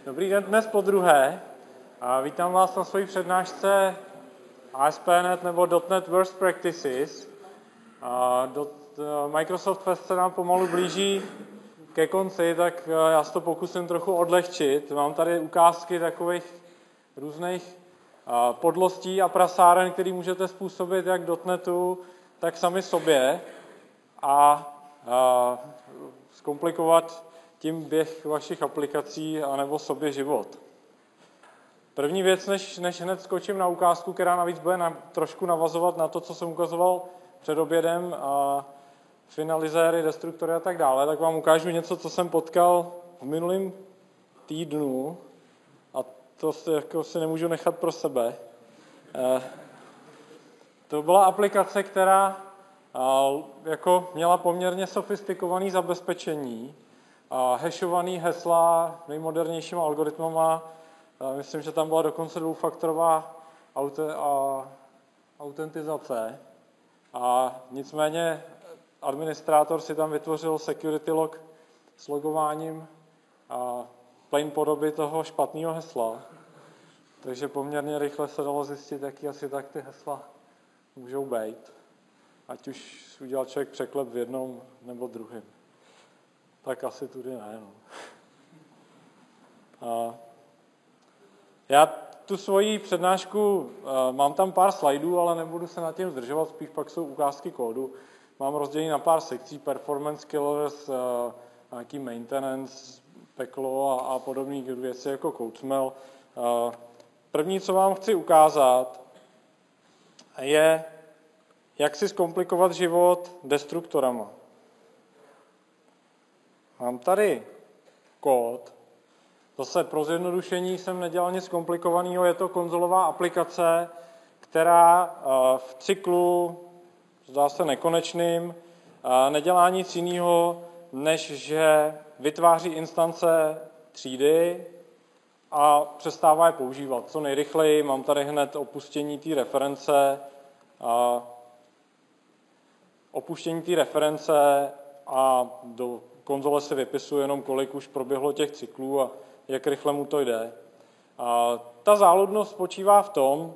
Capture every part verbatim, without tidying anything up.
Dobrý den, dnes podruhé. A vítám vás na své přednášce A S P dot net nebo .NET Worst Practices. A dot, Microsoft Fest se nám pomalu blíží ke konci, tak já se to pokusím trochu odlehčit. Mám tady ukázky takových různých podlostí a prasáren, které můžete způsobit jak .NETu, tak sami sobě a, a zkomplikovat tím běh vašich aplikací anebo sobě život. První věc, než, než hned skočím na ukázku, která navíc bude na, trošku navazovat na to, co jsem ukazoval před obědem, a finalizéry, destruktory a tak dále, tak vám ukážu něco, co jsem potkal v minulém týdnu a to si, jako si nemůžu nechat pro sebe. E, to byla aplikace, která a, jako měla poměrně sofistikované zabezpečení, a hashovaný hesla nejmodernějšíma algoritmama. Myslím, že tam byla dokonce dvoufaktorová aute, a, autentizace. A nicméně administrátor si tam vytvořil security log s logováním a plain podoby toho špatného hesla. Takže poměrně rychle se dalo zjistit, jaký asi tak ty hesla můžou být. Ať už udělal člověk překlep v jednom nebo druhém. Tak asi tudy ne. No. A já tu svoji přednášku, mám tam pár slajdů, ale nebudu se nad tím zdržovat, spíš pak jsou ukázky kódu. Mám rozdělení na pár sekcí, performance killers, nějaký maintenance, peklo a, a podobné věci jako CodeSmell. První, co vám chci ukázat, je, jak si zkomplikovat život destruktorama. Mám tady kód. Zase pro zjednodušení jsem nedělal nic komplikovaného, je to konzolová aplikace, která v cyklu, zdá se nekonečným, nedělá nic jiného, než že vytváří instance třídy a přestává je používat co nejrychleji. Mám tady hned opuštění té reference, a opuštění té reference a do konzole se vypisuje jenom, kolik už proběhlo těch cyklů a jak rychle mu to jde. A ta záludnost spočívá v tom,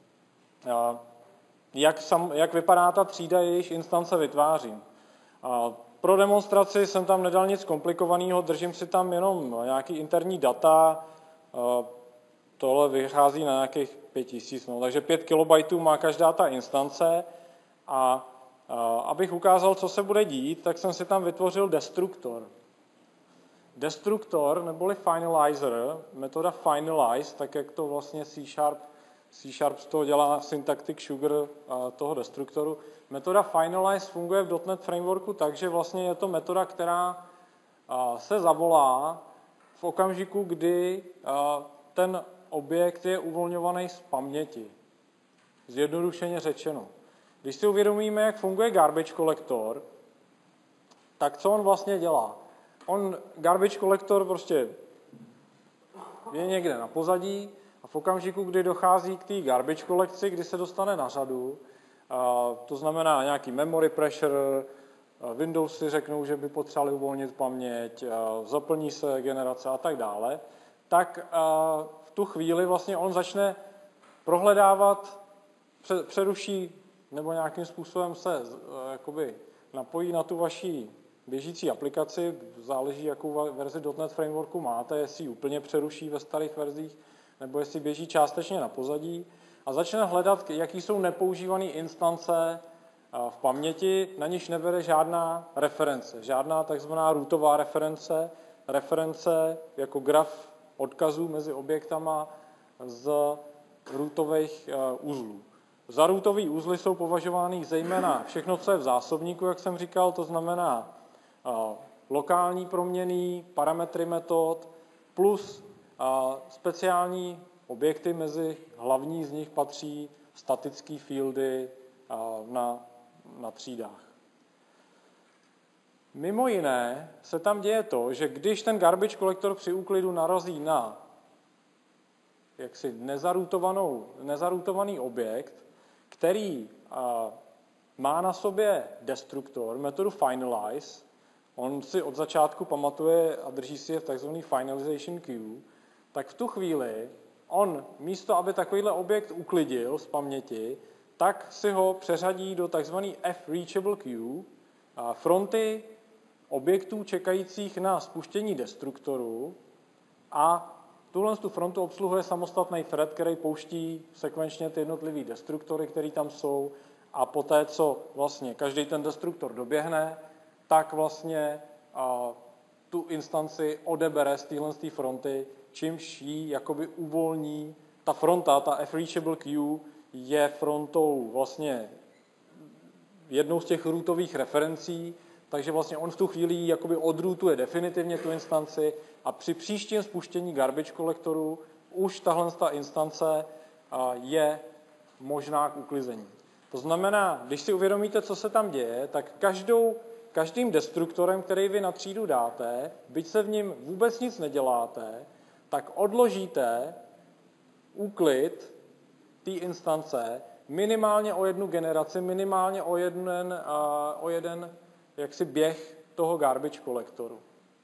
jak, sam, jak vypadá ta třída, jejíž instance vytvářím. A pro demonstraci jsem tam nedal nic komplikovaného, držím si tam jenom nějaký interní data, tohle vychází na nějakých pět tisíc, no, takže pět kilobajtů má každá ta instance a abych ukázal, co se bude dít, tak jsem si tam vytvořil destruktor. Destruktor, neboli finalizer, metoda finalize, tak jak to vlastně C Sharp, C Sharp z toho dělá syntactic sugar toho destruktoru. Metoda finalize funguje v .NET frameworku tak, že vlastně je to metoda, která se zavolá v okamžiku, kdy ten objekt je uvolňovaný z paměti. Zjednodušeně řečeno. Když si uvědomíme, jak funguje garbage collector, tak co on vlastně dělá? On, garbage collector prostě je někde na pozadí a v okamžiku, kdy dochází k té garbage kolekci, kdy se dostane na řadu, to znamená nějaký memory pressure, Windows si řeknou, že by potřebovali uvolnit paměť, zaplní se generace a tak dále, tak v tu chvíli vlastně on začne prohledávat, přeruší nebo nějakým způsobem se jakoby napojí na tu vaši běžící aplikaci, záleží, jakou verzi .NET frameworku máte, jestli ji úplně přeruší ve starých verzích, nebo jestli běží částečně na pozadí a začne hledat, jaký jsou nepoužívané instance v paměti, na níž nevede žádná reference, žádná takzvaná rootová reference, reference jako graf odkazů mezi objektama z rootových uzlů. Za rootové uzly jsou považovány zejména všechno, co je v zásobníku, jak jsem říkal, to znamená lokální proměnný, parametry metod, plus speciální objekty, mezi hlavní z nich patří statické fieldy na, na třídách. Mimo jiné se tam děje to, že když ten garbage collector při úklidu narazí na jaksi nezarutovaný objekt, který má na sobě destruktor, metodu finalize, on si od začátku pamatuje a drží si je v tzv. finalization queue, tak v tu chvíli on místo, aby takovýhle objekt uklidil z paměti, tak si ho přeřadí do tzv. F-reachable queue, fronty objektů čekajících na spuštění destruktoru a tuhle tu frontu obsluhuje samostatný thread, který pouští sekvenčně ty jednotlivý destruktory, které tam jsou a poté, co vlastně každý ten destruktor doběhne, tak vlastně a, tu instanci odebere z téhle fronty, čímž ji jakoby uvolní. Ta fronta, ta F-reachable queue, je frontou vlastně jednou z těch rootových referencí, takže vlastně on v tu chvíli jakoby odroutuje definitivně tu instanci a při příštím spuštění garbage kolektoru už tahle ta instance je možná k uklizení. To znamená, když si uvědomíte, co se tam děje, tak každou, každým destruktorem, který vy na třídu dáte, byť se v něm vůbec nic neděláte, tak odložíte úklid té instance minimálně o jednu generaci, minimálně o jeden, o jeden jaksi běh toho garbage kolektoru.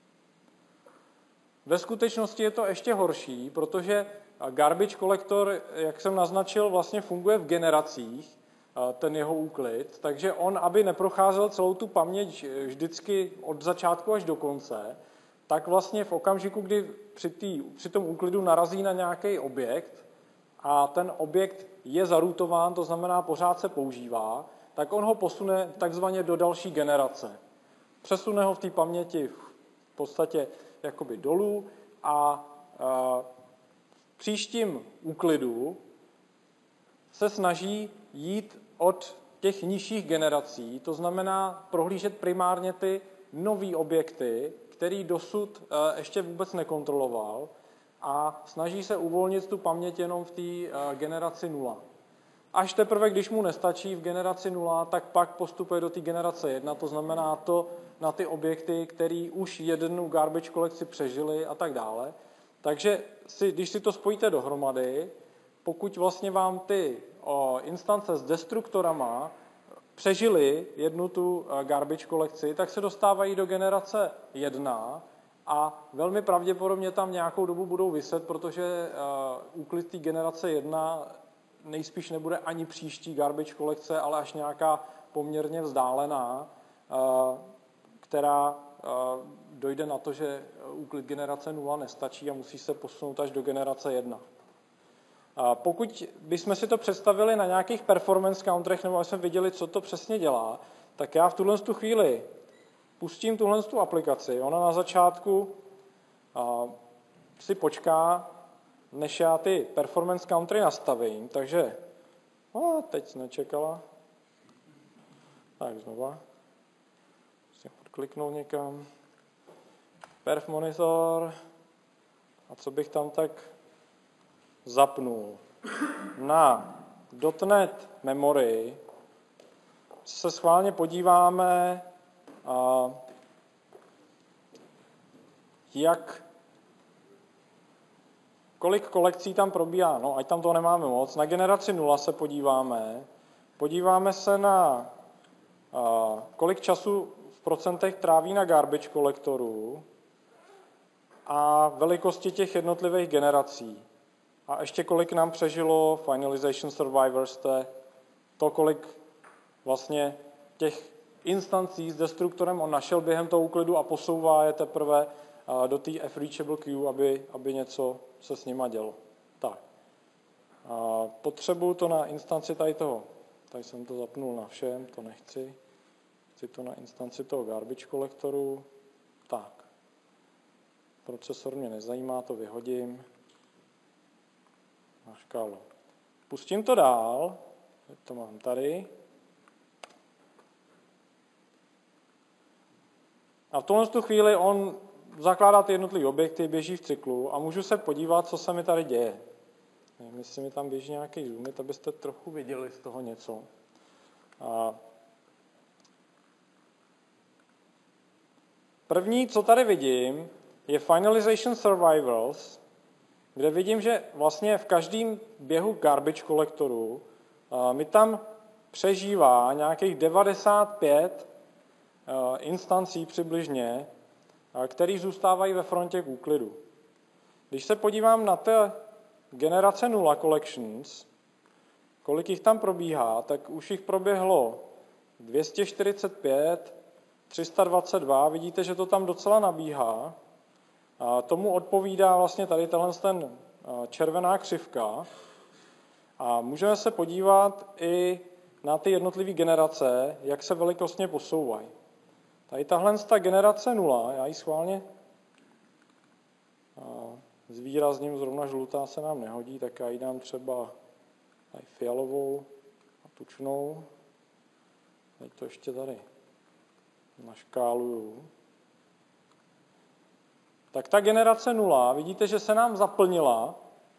Ve skutečnosti je to ještě horší, protože garbage kolektor, jak jsem naznačil, vlastně funguje v generacích, ten jeho úklid, takže on, aby neprocházel celou tu paměť vždycky od začátku až do konce, tak vlastně v okamžiku, kdy při, tý, při tom úklidu narazí na nějaký objekt a ten objekt je zarutován, to znamená pořád se používá, tak on ho posune takzvaně do další generace. Přesune ho v té paměti v podstatě jakoby dolů a v příštím úklidu se snaží jít od těch nižších generací, to znamená prohlížet primárně ty nové objekty, který dosud ještě vůbec nekontroloval a snaží se uvolnit tu paměť jenom v té generaci nula. Až teprve, když mu nestačí v generaci nula, tak pak postupuje do té generace jedna, to znamená to na ty objekty, které už jednu garbage kolekci přežili a tak dále. Takže si, když si to spojíte dohromady, pokud vlastně vám ty o, instance s destruktorama přežili jednu tu garbage kolekci, tak se dostávají do generace jedna a velmi pravděpodobně tam nějakou dobu budou viset, protože uh, úklid té generace jedna nejspíš nebude ani příští garbage kolekce, ale až nějaká poměrně vzdálená, uh, která uh, dojde na to, že úklid generace nula nestačí a musí se posunout až do generace jedna. Uh, pokud bychom si to představili na nějakých performance counterech, nebo jsme viděli, co to přesně dělá, tak já v tuhle tu chvíli pustím tuhle tu aplikaci. Ona na začátku uh, si počká, než já ty performance countery nastavím, takže a teď nečekala. Tak znova. Musím odkliknout někam. Perf monitor. A co bych tam tak zapnul? Na dot net memory se schválně podíváme, a jak, kolik kolekcí tam probíhá. No, ať tam to nemáme moc. Na generaci nula se podíváme. Podíváme se na, a, kolik času v procentech tráví na garbage kolektoru a velikosti těch jednotlivých generací. A ještě kolik nám přežilo finalization survivors, to je to, kolik vlastně těch instancí s destruktorem on našel během toho úklidu a posouvá je teprve do té F-reachable queue, aby, aby něco se s nima dělo. Tak. A potřebuju to na instanci tady toho. Tady jsem to zapnul na všem, to nechci. Chci to na instanci toho garbage kolektoru. Tak. Procesor mě nezajímá, to vyhodím. Na škálu. Pustím to dál. To mám tady. A v tuhle tu chvíli on zakládá ty jednotlivé objekty, běží v cyklu a můžu se podívat, co se mi tady děje. Nevím, jestli mi tam běží nějaký zoomit, abyste trochu viděli z toho něco. A první, co tady vidím, je Finalization Survivals, kde vidím, že vlastně v každém běhu garbage kolektoru mi tam přežívá nějakých devadesát pět instancí přibližně, které zůstávají ve frontě k úklidu. Když se podívám na ty generace nula collections, kolik jich tam probíhá, tak už jich proběhlo dvě stě čtyřicet pět, tři sta dvacet dva, vidíte, že to tam docela nabíhá. A tomu odpovídá vlastně tady tenhle ten červená křivka. A můžeme se podívat i na ty jednotlivé generace, jak se velikostně posouvají. Tady tahle ta generace nula, já ji schválně zvýrazním, zrovna žlutá se nám nehodí, tak já ji dám třeba tady fialovou a tučnou. Teď to ještě tady naškáluju. Tak ta generace nula, vidíte, že se nám zaplnila,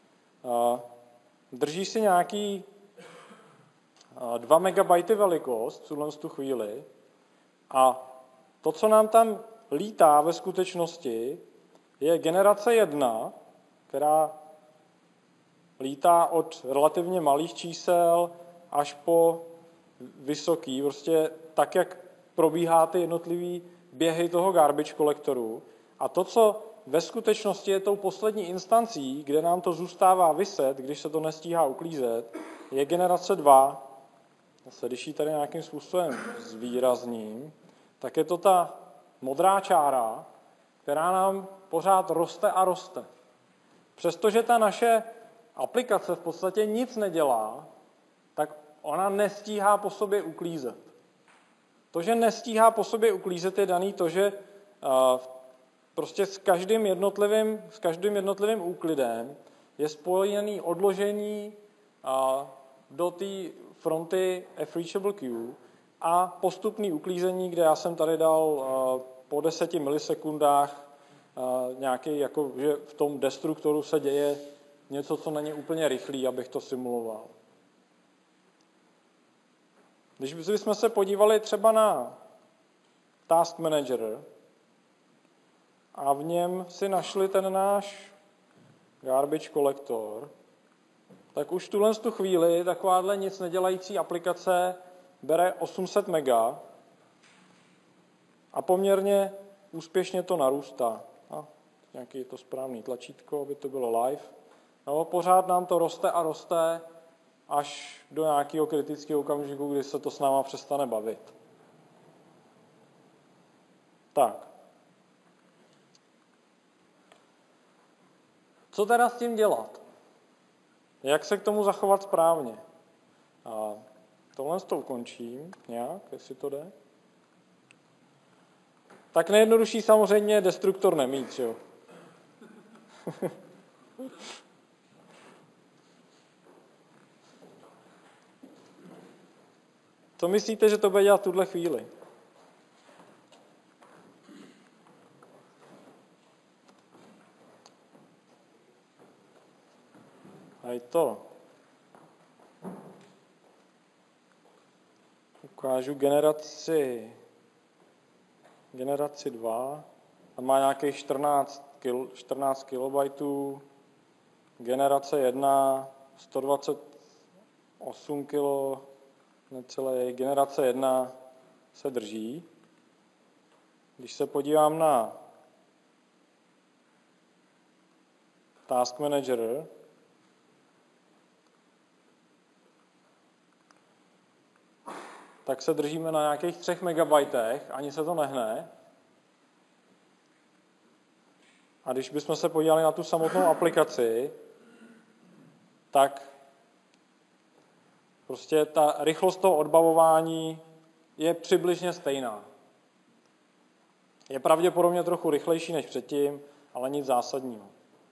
drží si nějaký dva megabajty velikost v tuhle tu chvíli a to, co nám tam lítá ve skutečnosti, je generace jedna, která lítá od relativně malých čísel až po vysoký, prostě tak, jak probíhá ty jednotlivé běhy toho garbage kolektoru. A to, co ve skutečnosti je tou poslední instancí, kde nám to zůstává viset, když se to nestíhá uklízet, je generace dva. Zase, když ji tady nějakým způsobem zvýrazním, tak je to ta modrá čára, která nám pořád roste a roste. Přestože ta naše aplikace v podstatě nic nedělá, tak ona nestíhá po sobě uklízet. To, že nestíhá po sobě uklízet, je daný to, že prostě s každým jednotlivým, s každým jednotlivým úklidem je spojený odložení do té fronty F-reachable queue a postupný uklízení, kde já jsem tady dal po deseti milisekundách nějaký, jako, že v tom destruktoru se děje něco, co není úplně rychlý, abych to simuloval. Když bychom se podívali třeba na Task Manager a v něm si našli ten náš garbage collector, tak už v tuhle tu chvíli takováhle nic nedělající aplikace bere osm set mega a poměrně úspěšně to narůstá. A nějaký je to správný tlačítko, aby to bylo live. No, pořád nám to roste a roste až do nějakého kritického okamžiku, kdy se to s náma přestane bavit. Tak. Co teda s tím dělat? Jak se k tomu zachovat správně? A tohle s tou končím nějak, jestli to jde. Tak nejjednodušší samozřejmě je destruktor nemít, jo. Co myslíte, že to bude dělat v tuhle chvíli? A to. Ukážu generaci, generaci dva. Tam má nějakých čtrnáct kilobajtů. Generace jedna, sto dvacet osm kilo, necelé. Generace jedna se drží. Když se podívám na Task Manager, tak se držíme na nějakých třech megabajtech, ani se to nehne. A když bychom se podívali na tu samotnou aplikaci, tak prostě ta rychlost toho odbavování je přibližně stejná. Je pravděpodobně trochu rychlejší než předtím, ale nic zásadního.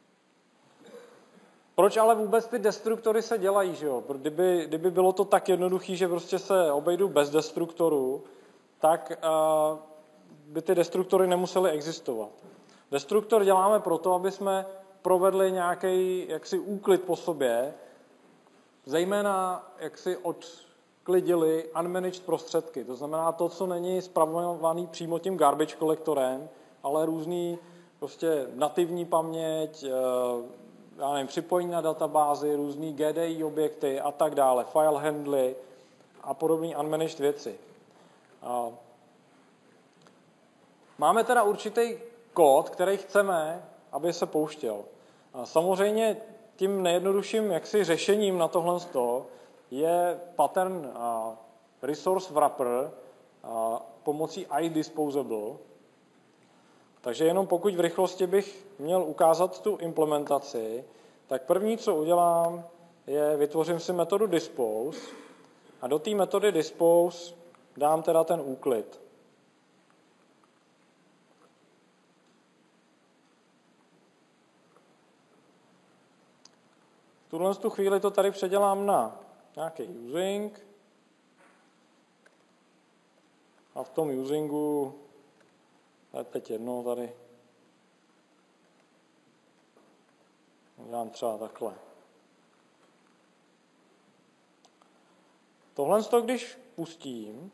Proč ale vůbec ty destruktory se dělají, že jo? Kdyby, kdyby bylo to tak jednoduché, že prostě se obejdu bez destruktorů, tak uh, by ty destruktory nemusely existovat. Destruktor děláme proto, aby jsme provedli nějaký jaksi úklid po sobě, zejména jak si odklidili unmanaged prostředky. To znamená to, co není spravovaný přímo tím garbage kolektorem, ale různý prostě nativní paměť, já nevím, připojení na databázy, různý G D I objekty a tak dále, file handly a podobné unmanaged věci. Máme teda určitý kód, který chceme, aby se pouštěl. A samozřejmě tím nejjednodušším jaksi řešením na tohle je pattern resource wrapper pomocí iDisposable. Takže jenom pokud v rychlosti bych měl ukázat tu implementaci, tak první, co udělám, je vytvořím si metodu dispose a do té metody dispose dám teda ten úklid. V tuhle tu chvíli to tady předělám na nějaký using a v tom usingu je teď jedno tady udělám třeba takhle. Tohle, když pustím,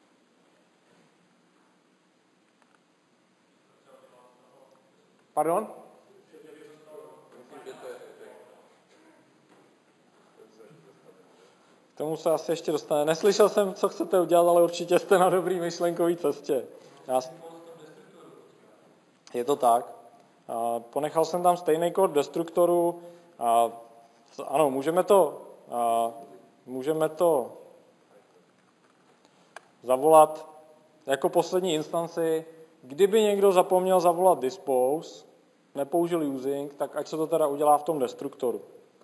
pardon? K tomu se asi ještě dostane. Neslyšel jsem, co chcete udělat, ale určitě jste na dobrý myšlenkové cestě. Já... Je to tak. Ponechal jsem tam stejný kód destruktoru. Ano, můžeme to, můžeme to zavolat jako poslední instanci. Kdyby někdo zapomněl zavolat dispose, nepoužil using, tak ať se to teda udělá v tom destruktoru.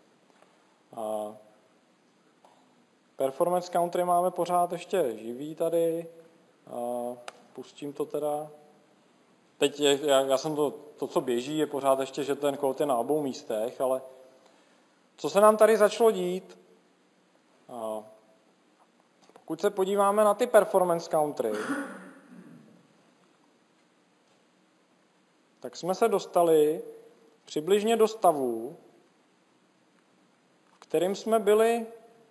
Performance countery máme pořád ještě živý tady. Pustím to teda. Teď je, já, já jsem to, to, co běží, je pořád ještě, že ten kód je na obou místech, ale co se nám tady začalo dít? Pokud se podíváme na ty performance countery, tak jsme se dostali přibližně do stavu, v kterým jsme byli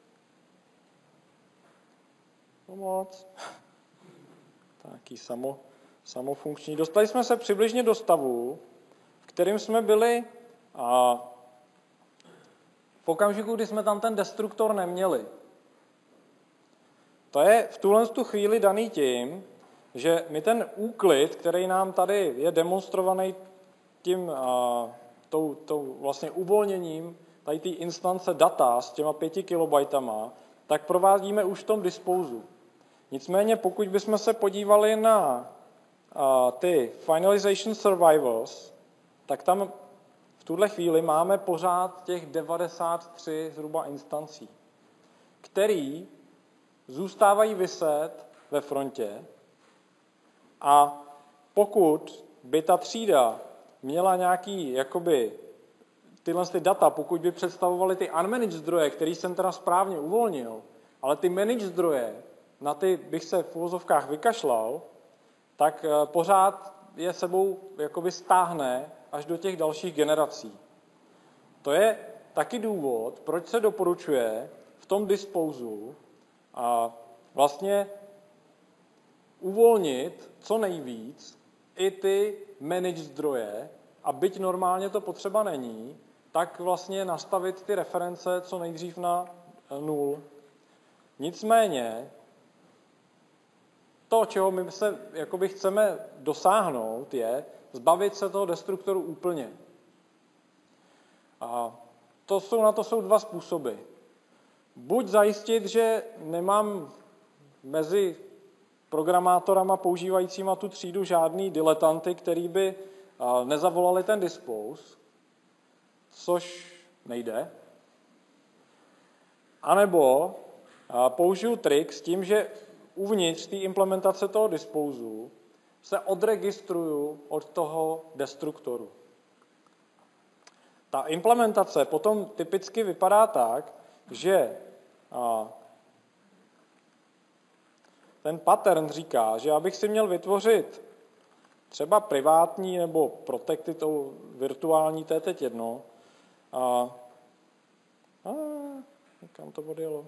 pomoc. Taký samo, samofunkční. Dostali jsme se přibližně do stavu, v kterým jsme byli a v okamžiku, kdy jsme tam ten destruktor neměli. To je v tuhle tu chvíli daný tím, že my ten úklid, který nám tady je demonstrovaný tím a, tou, tou vlastně uvolněním tady té instance data s těma pěti kilobajtama, tak provádíme už v tom dispousu. Nicméně, pokud bychom se podívali na a, ty finalization survivors, tak tam v tuhle chvíli máme pořád těch devadesát tři zhruba instancí, který zůstávají viset ve frontě a pokud by ta třída měla nějaký, jakoby, tyhle ty data, pokud by představovaly ty unmanaged zdroje, který jsem teda správně uvolnil, ale ty managed zdroje, na ty bych se v uvozovkách vykašlal, tak pořád je sebou jakoby stáhne až do těch dalších generací. To je taky důvod, proč se doporučuje v tom dispousu a vlastně uvolnit co nejvíc i ty managed zdroje a byť normálně to potřeba není, tak vlastně nastavit ty reference co nejdřív na nul. Nicméně to, čeho my se jakoby chceme dosáhnout, je zbavit se toho destruktoru úplně. A to jsou, na to jsou dva způsoby. Buď zajistit, že nemám mezi programátorama používajícíma tu třídu žádný diletanty, který by nezavolali ten dispose, což nejde. A nebo použiju trik s tím, že uvnitř té implementace toho dispousu se odregistruju od toho destruktoru. Ta implementace potom typicky vypadá tak, že ten pattern říká, že abych si měl vytvořit třeba privátní nebo protected, virtuální, to je teď jedno. A, a kam to odjelo?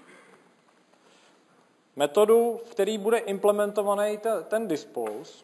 Metodu, v který bude implementovaný ten dispose.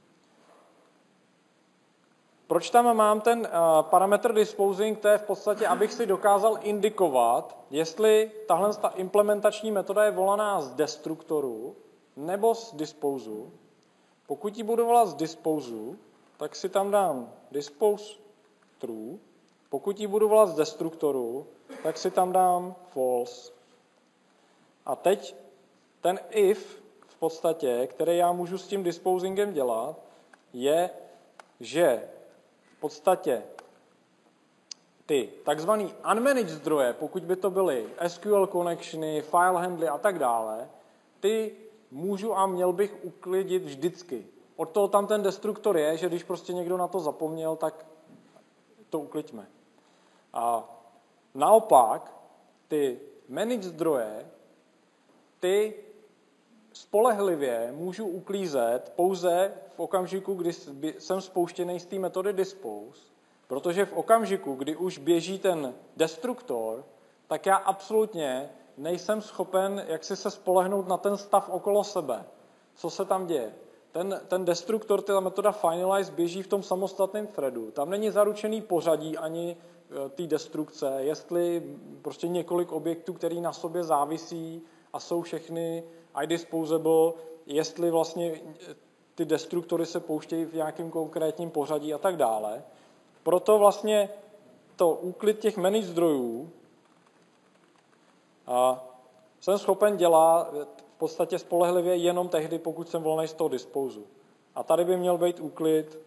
Proč tam mám ten uh, parametr disposing? To je v podstatě, abych si dokázal indikovat, jestli tahle ta implementační metoda je volaná z destruktoru nebo z disposu. Pokud ji budu volat z disposu, tak si tam dám dispose true Pokud ji budu volat z destruktoru, tak si tam dám false. A teď ten if v podstatě, který já můžu s tím disposingem dělat, je, že v podstatě ty takzvaný unmanaged zdroje, pokud by to byly S Q L connectiony, file handly a tak dále, ty můžu a měl bych uklidit vždycky. Od toho tam ten destruktor je, že když prostě někdo na to zapomněl, tak to ukliďme. A naopak, ty managed zdroje, ty spolehlivě můžu uklízet pouze v okamžiku, kdy jsem spouštěný z té metody dispose, protože v okamžiku, kdy už běží ten destruktor, tak já absolutně nejsem schopen jaksi se spolehnout na ten stav okolo sebe. Co se tam děje? Ten, ten destruktor, ta metoda finalize, běží v tom samostatném threadu. Tam není zaručený pořadí ani té destrukce, jestli prostě několik objektů, který na sobě závisí a jsou všechny iDisposable, jestli vlastně ty destruktory se pouštějí v nějakém konkrétním pořadí a tak dále. Proto vlastně to úklid těch managed zdrojů a jsem schopen dělat v podstatě spolehlivě jenom tehdy, pokud jsem volný z toho disposu. A tady by měl být úklid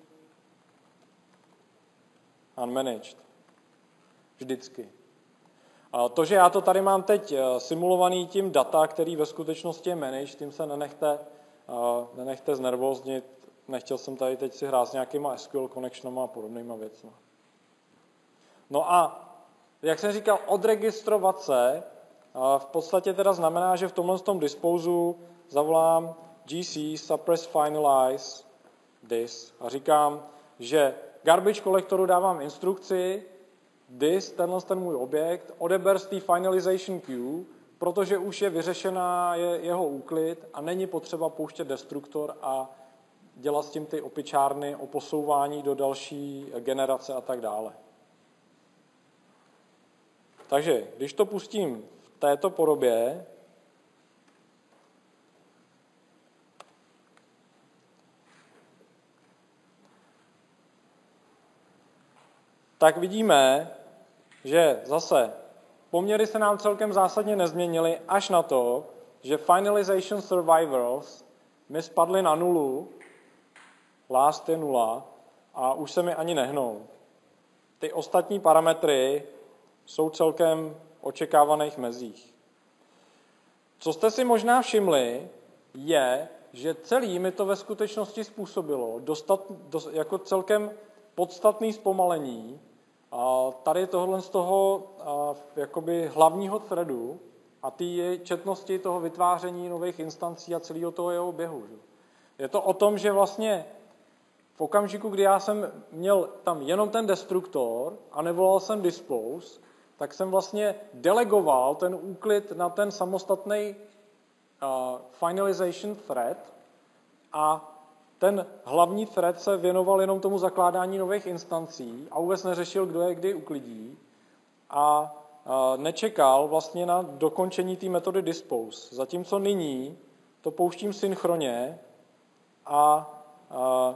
unmanaged. Vždycky. A to, že já to tady mám teď simulovaný tím data, který ve skutečnosti je managed, tím se nenechte, nenechte znervóznit. Nechtěl jsem tady teď si hrát s nějakýma S Q L connectionama a podobnýma věcmi. No a jak jsem říkal, odregistrovat se v podstatě teda znamená, že v tomhle tom disposu zavolám gc suppress finalize this a říkám, že garbage collectoru dávám instrukci this, tenhle ten můj objekt, odeber z té finalization queue, protože už je vyřešená je, jeho úklid a není potřeba pouštět destruktor a dělat s tím ty opičárny o posouvání do další generace a tak dále. Takže když to pustím v této podobě, tak vidíme, že zase poměry se nám celkem zásadně nezměnily až na to, že finalization survivors mi spadly na nulu, last je nula a už se mi ani nehnou. Ty ostatní parametry jsou celkem očekávaných mezích. Co jste si možná všimli, je, že celý mi to ve skutečnosti způsobilo dostat, dos, jako celkem podstatný zpomalení a tady tohle z toho a, jakoby hlavního threadu a té četnosti toho vytváření nových instancí a celého toho jeho běhu. Že? Je to o tom, že vlastně v okamžiku, kdy já jsem měl tam jenom ten destruktor a nevolal jsem dispose, tak jsem vlastně delegoval ten úklid na ten samostatný uh, finalization thread a ten hlavní thread se věnoval jenom tomu zakládání nových instancí a vůbec neřešil, kdo je kdy uklidí a uh, nečekal vlastně na dokončení té metody dispose. Zatímco nyní to pouštím synchronně a uh,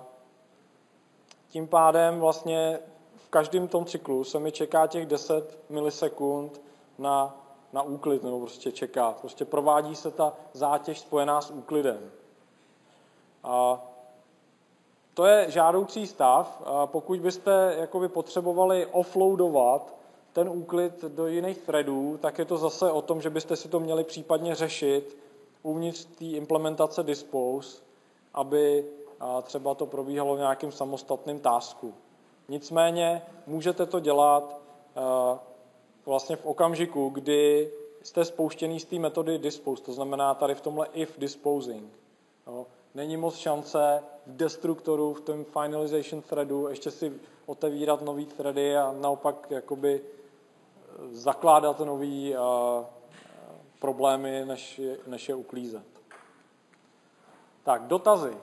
tím pádem vlastně v každém tom cyklu se mi čeká těch deset milisekund na, na úklid, nebo prostě čeká. Prostě provádí se ta zátěž spojená s úklidem. A to je žádoucí stav. A pokud byste jakoby potřebovali offloadovat ten úklid do jiných threadů, tak je to zase o tom, že byste si to měli případně řešit uvnitř té implementace dispose, aby a třeba to probíhalo v nějakým samostatným tasku. Nicméně můžete to dělat uh, vlastně v okamžiku, kdy jste spouštěný z té metody dispose, to znamená tady v tomhle if disposing. Jo. Není moc šance v destruktoru, v tom finalization threadu ještě si otevírat nový thready a naopak jakoby zakládat nový uh, problémy, než je, než je uklízet. Tak, dotazy.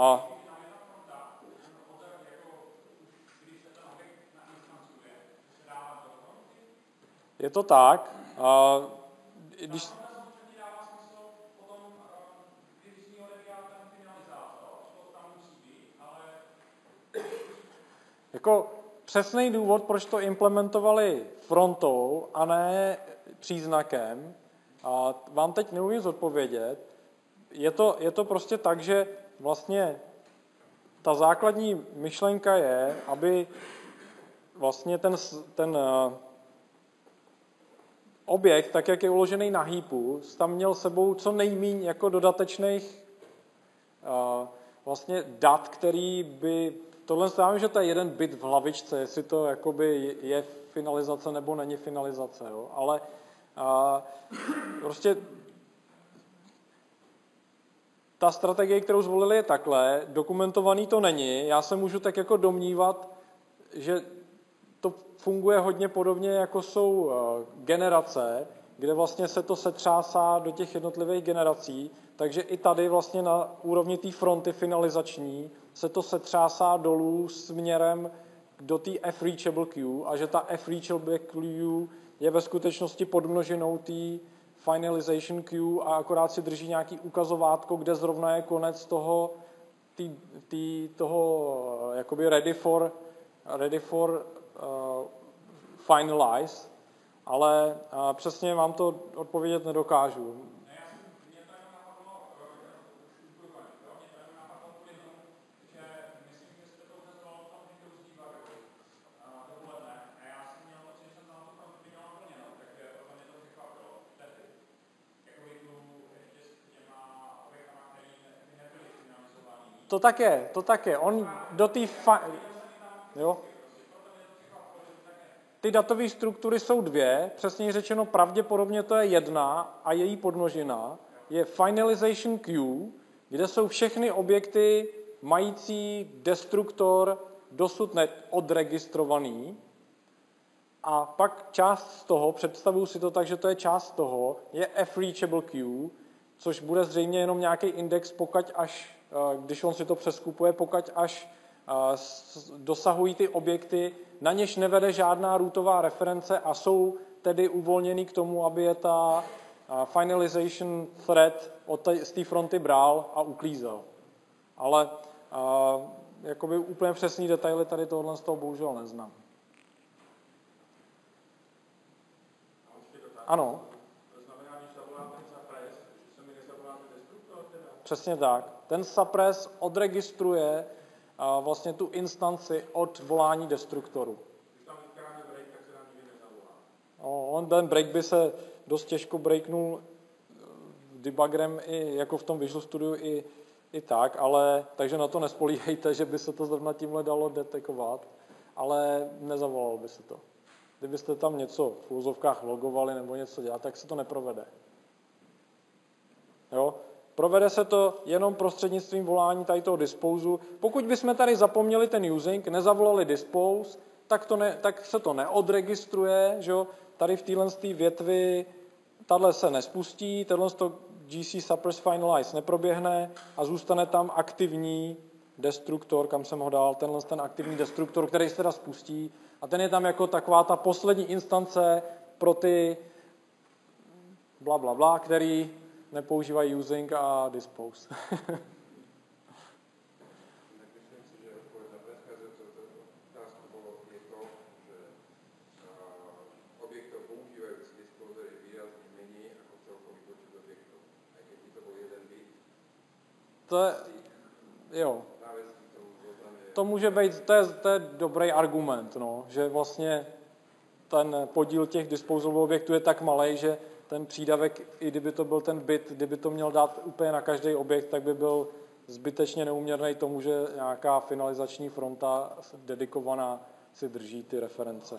A je to tak. A když jako přesný důvod, proč to implementovali frontou a ne příznakem, a vám teď neumím zodpovědět. Je to, je to prostě tak, že vlastně ta základní myšlenka je, aby vlastně ten, ten objekt, tak jak je uložený na heapu, tam měl sebou co nejméně jako dodatečných uh, vlastně dat, který by, tohle znamená, že to je jeden bit v hlavičce, jestli to jakoby je finalizace nebo není finalizace, jo? Ale uh, prostě ta strategie, kterou zvolili, je takhle, dokumentovaný to není, já se můžu tak jako domnívat, že to funguje hodně podobně, jako jsou generace, kde vlastně se to setřásá do těch jednotlivých generací, takže i tady vlastně na úrovni té fronty finalizační se to setřásá dolů směrem do té F-reachable queue a že ta F-reachable queue je ve skutečnosti podmnožinou té finalization queue a akorát si drží nějaký ukazovátko, kde zrovna je konec toho, tý, tý, toho jakoby ready for, ready for uh, finalize, ale uh, přesně vám to odpovědět nedokážu. To tak je, to tak je. On do té fa- jo. Ty datové struktury jsou dvě, přesně řečeno pravděpodobně to je jedna a její podmnožina je finalization queue, kde jsou všechny objekty mající destruktor dosud neodregistrovaný a pak část z toho, představuji si to tak, že to je část z toho, je F-reachable queue, což bude zřejmě jenom nějaký index, pokud až, když on si to přeskupuje, pokud až dosahují ty objekty, na něž nevede žádná routová reference a jsou tedy uvolněný k tomu, aby je ta finalization thread z té fronty bral a uklízel. Ale uh, jakoby úplně přesný detaily tady tohle z toho bohužel neznám. Ano. To znamená, když zavolám ten suppress, že se mi nezavolá ten destruktor teda? Přesně tak. Ten suppress odregistruje uh, vlastně tu instanci od volání destruktoru. Když tam vytkáme break, tak se nám nikdy nezavolá. No, on ten break by se dost těžko breaknul debuggerem i jako v tom Visual Studio i, i tak, ale takže na to nespolíhejte, že by se to zrovna tímhle dalo detekovat, ale nezavolalo by se to. Kdybyste tam něco v úzovkách logovali nebo něco dělat, tak se to neprovede. Jo? Provede se to jenom prostřednictvím volání tady toho disposeu. Pokud bychom tady zapomněli ten using, nezavolali dispose, tak, to ne, tak se to neodregistruje. Že jo? Tady v téhle větvi tahle se nespustí, tenhle G C suppress finalize neproběhne a zůstane tam aktivní destruktor, kam jsem ho dal, tenhle ten aktivní destruktor, který se teda spustí a ten je tam jako taková ta poslední instance pro ty bla bla bla, který nepoužívají using a dispose. To je, jo. To může být, to je, to je dobrý argument, no, že vlastně ten podíl těch disposable objektů je tak malý, že ten přídavek, i kdyby to byl ten bit, kdyby to měl dát úplně na každý objekt, tak by byl zbytečně neúměrný tomu, že nějaká finalizační fronta dedikovaná si drží ty reference.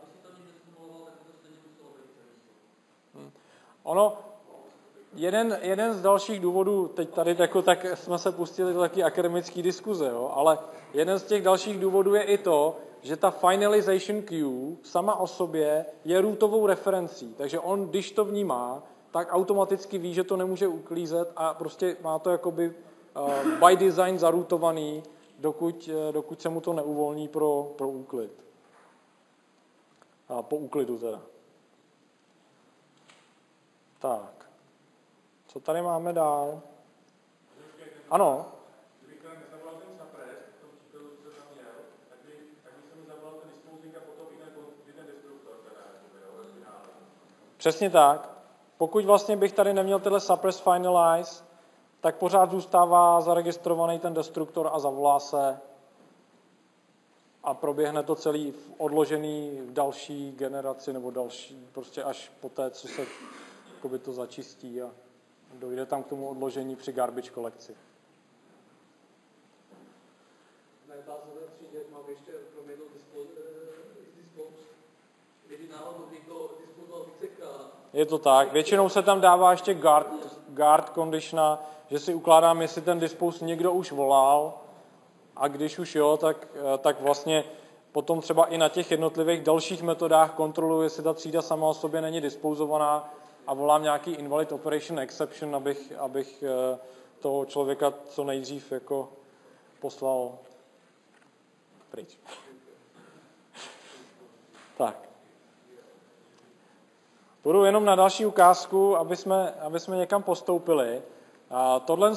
Hmm. Ono, Jeden, jeden z dalších důvodů, teď tady jako, tak jsme se pustili do taky akademické diskuze, jo, ale jeden z těch dalších důvodů je i to, že ta finalization queue sama o sobě je rootovou referencí, takže on, když to vnímá, tak automaticky ví, že to nemůže uklízet a prostě má to jakoby by design zarutovaný, dokud, dokud se mu to neuvolní pro, pro úklid. A po úklidu teda. Tak. Co tady máme dál? Ano. Kdybych tam nezavolal ten suppress, v tom příkladu, co jsem tam měl, tak by, tak by se mi zavolal ten disposing a potom i ten, i ten destruktor, teda, jako ve finále. Přesně tak. Pokud vlastně bych tady neměl tyhle suppress finalize, tak pořád zůstává zaregistrovaný ten destruktor a zavolá se a proběhne to celý v odložený v další generaci nebo další, prostě až po té, co se jakoby to začistí a dojde tam k tomu odložení při garbage kolekci. Na bázové třídě mám ještě kromě toho dispose, kdyby náhodou někdo dispozoval vícekrát. Je to tak. Většinou se tam dává ještě guard, guard conditiona, že si ukládám, jestli ten dispose někdo už volal a když už jo, tak, tak vlastně potom třeba i na těch jednotlivých dalších metodách kontroluji, jestli ta třída sama o sobě není dispozovaná a volám nějaký invalid operation exception, abych, abych toho člověka co nejdřív jako poslal pryč. Tak. Půjdu jenom na další ukázku, aby jsme, aby jsme někam postoupili. A tohle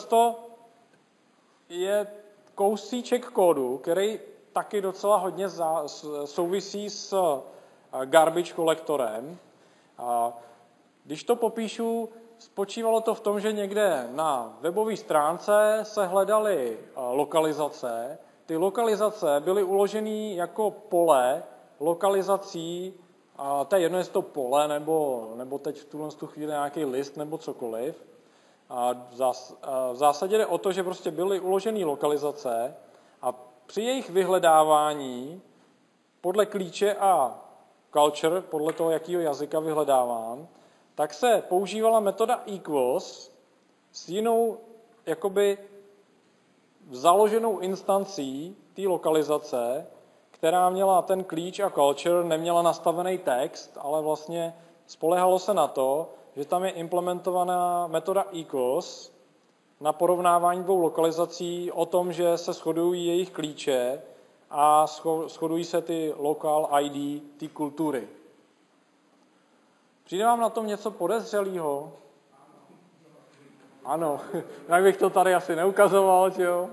je kousíček kódu, který taky docela hodně souvisí s garbage kolektorem. A když to popíšu, spočívalo to v tom, že někde na webové stránce se hledaly lokalizace. Ty lokalizace byly uloženy jako pole lokalizací, a to je jedno, jestli to pole, nebo, nebo teď v tuhle chvíli nějaký list, nebo cokoliv. A v zásadě jde o to, že prostě byly uložené lokalizace a při jejich vyhledávání podle klíče a culture, podle toho, jakýho jazyka vyhledávám, tak se používala metoda equals s jinou jakoby založenou instancí té lokalizace, která měla ten klíč a culture, neměla nastavený text, ale vlastně spolehalo se na to, že tam je implementovaná metoda equals na porovnávání dvou lokalizací o tom, že se shodují jejich klíče a shodují se ty local I D, ty kultury. Přijde vám na tom něco podezřelého? Ano, jak bych to tady asi neukazoval, že jo?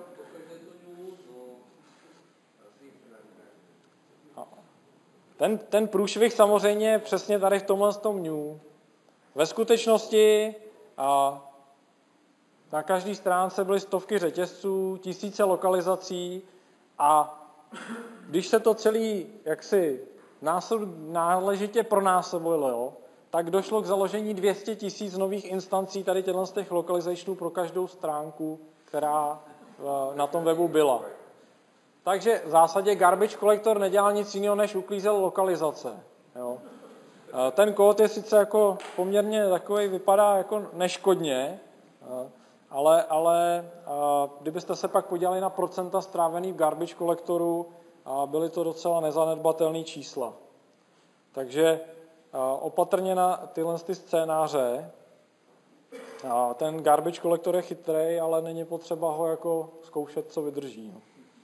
Ten, ten průšvih samozřejmě je přesně tady v tomhle tom new. Ve skutečnosti a na každé stránce byly stovky řetězců, tisíce lokalizací a když se to celý jaksi náležitě pronásledovalo, tak došlo k založení dvě stě tisíc nových instancí tady těchto z těch lokalizationů pro každou stránku, která na tom webu byla. Takže v zásadě garbage collector nedělal nic jiného, než uklízel lokalizace. Jo. Ten kód je sice jako poměrně takový, vypadá jako neškodně, ale, ale kdybyste se pak podívali na procenta strávený v garbage collectoru, byly to docela nezanedbatelné čísla. Takže opatrně na tyhle ty scénáře. Ten garbage collector je chytrý, ale není potřeba ho jako zkoušet, co vydrží.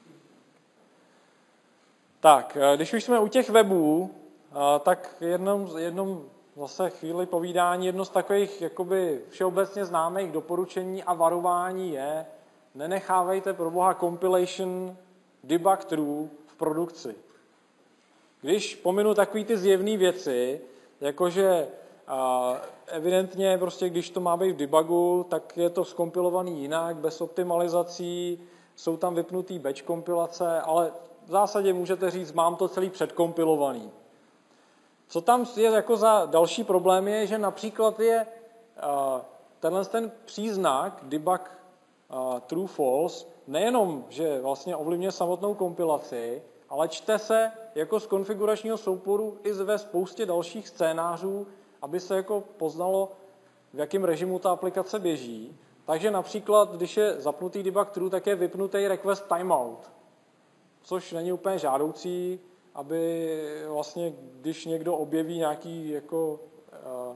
Tak, když už jsme u těch webů, tak jednom, jednom zase chvíli povídání, jedno z takových jakoby všeobecně známých doporučení a varování je, nenechávejte pro boha compilation debug true v produkci. Když pominu takový ty zjevné věci, jakože evidentně prostě, když to má být v debugu, tak je to zkompilovaný jinak, bez optimalizací, jsou tam vypnutý batch kompilace, ale v zásadě můžete říct, mám to celý předkompilovaný. Co tam je jako za další problém je, že například je tenhle ten příznak debug true false nejenom, že vlastně ovlivňuje samotnou kompilaci, ale čte se jako z konfiguračního souporu i ve spoustě dalších scénářů, aby se jako poznalo, v jakém režimu ta aplikace běží. Takže například, když je zapnutý debug true, tak je vypnutý request timeout, což není úplně žádoucí, aby vlastně, když někdo objeví nějaký jako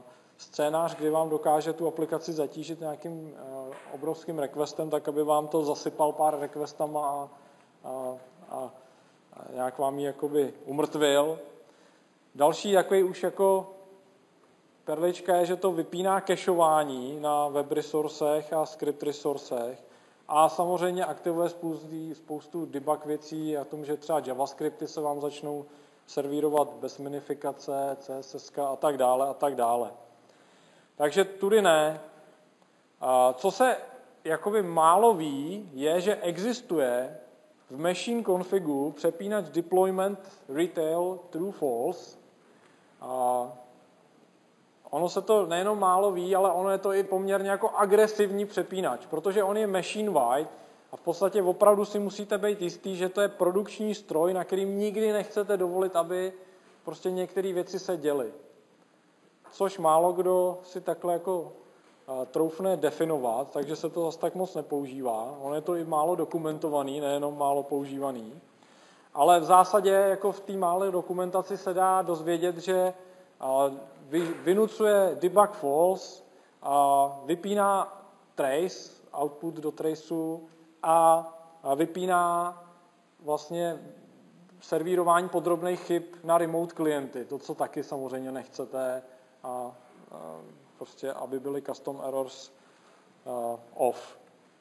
scénář, kdy vám dokáže tu aplikaci zatížit nějakým obrovským requestem, tak aby vám to zasypal pár requestama a, a, a, a nějak vám ji jakoby umrtvil. Další takový už jako perlička je, že to vypíná cacheování na web resourcech a script resourcech a samozřejmě aktivuje spoustu, spoustu debug věcí a tom, že třeba JavaScripty se vám začnou servírovat bez minifikace, C S S a tak dále a tak dále. Takže tudy ne. A co se jakoby málo ví, je, že existuje v machine configu přepínač deployment retail true false. A ono se to nejenom málo ví, ale ono je to i poměrně jako agresivní přepínač, protože on je machine wide a v podstatě opravdu si musíte být jistý, že to je produkční stroj, na kterým nikdy nechcete dovolit, aby prostě některé věci se děly. Což málo kdo si takhle jako troufne definovat, takže se to zase tak moc nepoužívá. Ono je to i málo dokumentovaný, nejenom málo používaný. Ale v zásadě jako v té malé dokumentaci se dá dozvědět, že vynucuje debug false, vypíná trace, output do traceu a vypíná vlastně servírování podrobných chyb na remote klienty, to, co taky samozřejmě nechcete, a, a prostě, aby byly custom errors uh, off.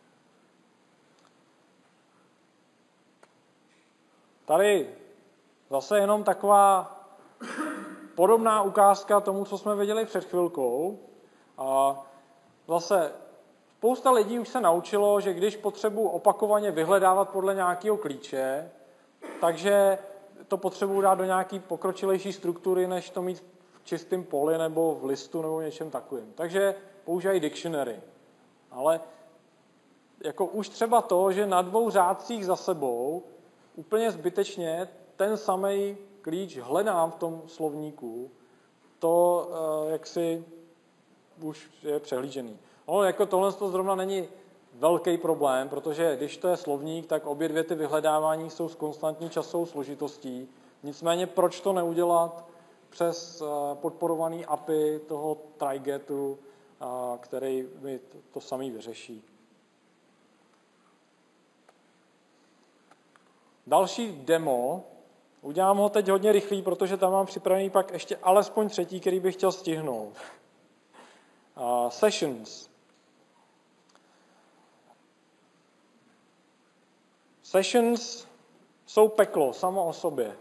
Tady zase jenom taková podobná ukázka tomu, co jsme viděli před chvilkou. A zase spousta lidí už se naučilo, že když potřebuji opakovaně vyhledávat podle nějakého klíče, takže to potřebuji dát do nějaký pokročilejší struktury, než to mít v čistém poli nebo v listu nebo něčem takovým. Takže používají dictionary. Ale jako už třeba to, že na dvou řádcích za sebou úplně zbytečně ten samý klíč hledám v tom slovníku, to jaksi už je přehlížený. No, jako tohle to zrovna není velký problém, protože když to je slovník, tak obě dvě ty vyhledávání jsou s konstantní časovou složitostí. Nicméně proč to neudělat přes podporovaný A P I toho trygetu, který mi to, to samý vyřeší. Další demo, udělám ho teď hodně rychlý, protože tam mám připravený pak ještě alespoň třetí, který bych chtěl stihnout. Uh, sessions. Sessions jsou peklo samo o sobě.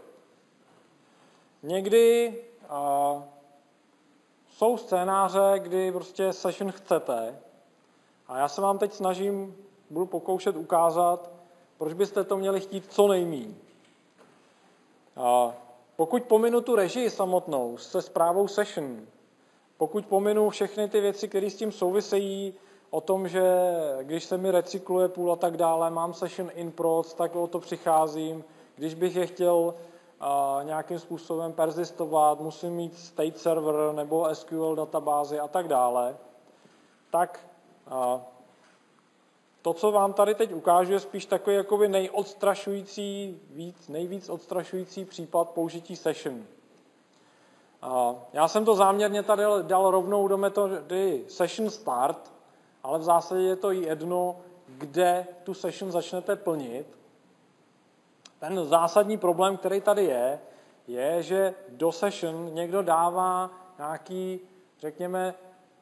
Někdy uh, jsou scénáře, kdy prostě session chcete a já se vám teď snažím, budu pokoušet ukázat, proč byste to měli chtít co nejméně. Uh, pokud pominu tu režii samotnou se správou session, pokud pominu všechny ty věci, které s tím souvisejí, o tom, že když se mi recykluje půl a tak dále, mám session in proc, tak o to přicházím. Když bych je chtěl uh, nějakým způsobem persistovat, musím mít state server nebo S Q L databázy a tak dále, tak uh, to, co vám tady teď ukážu, je spíš takový jakoby nejodstrašující, víc, nejvíc odstrašující případ použití session. Uh, já jsem to záměrně tady dal rovnou do metody session start, ale v zásadě je to jedno, kde tu session začnete plnit. Ten zásadní problém, který tady je, je, že do session někdo dává nějaký, řekněme,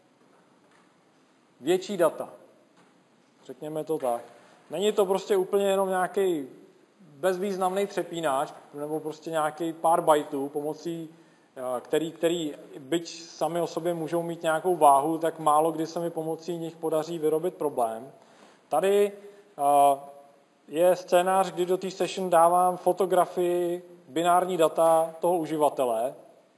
větší data. Řekněme to tak. Není to prostě úplně jenom nějaký bezvýznamný přepínač, nebo prostě nějaký pár bajtů, pomocí který, který byť sami o sobě můžou mít nějakou váhu, tak málo kdy se mi pomocí nich podaří vyrobit problém. Tady je scénář, kdy do té session dávám fotografii, binární data toho uživatele.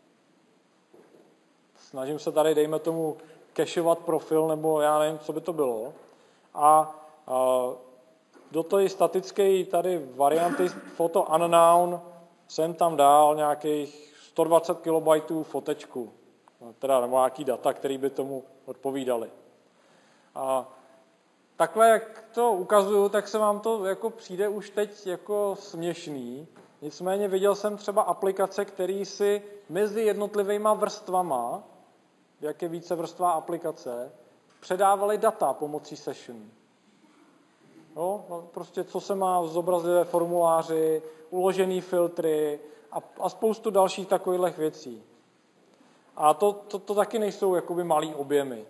Snažím se tady, dejme tomu, cacheovat profil, nebo já nevím, co by to bylo. A do té statické tady varianty photo unknown jsem tam dal nějakých sto dvacet kilobajtů fotečku, teda nebo nějaký data, které by tomu odpovídaly. A takhle, jak to ukazuju, tak se vám to jako přijde už teď jako směšný. Nicméně viděl jsem třeba aplikace, které si mezi jednotlivýma vrstvama jak je vícevrstvá aplikace, předávali data pomocí session. Jo, prostě co se má zobrazit ve formuláři, uložený filtry a, a spoustu dalších takových věcí. A to, to, to taky nejsou jakoby malý objemy.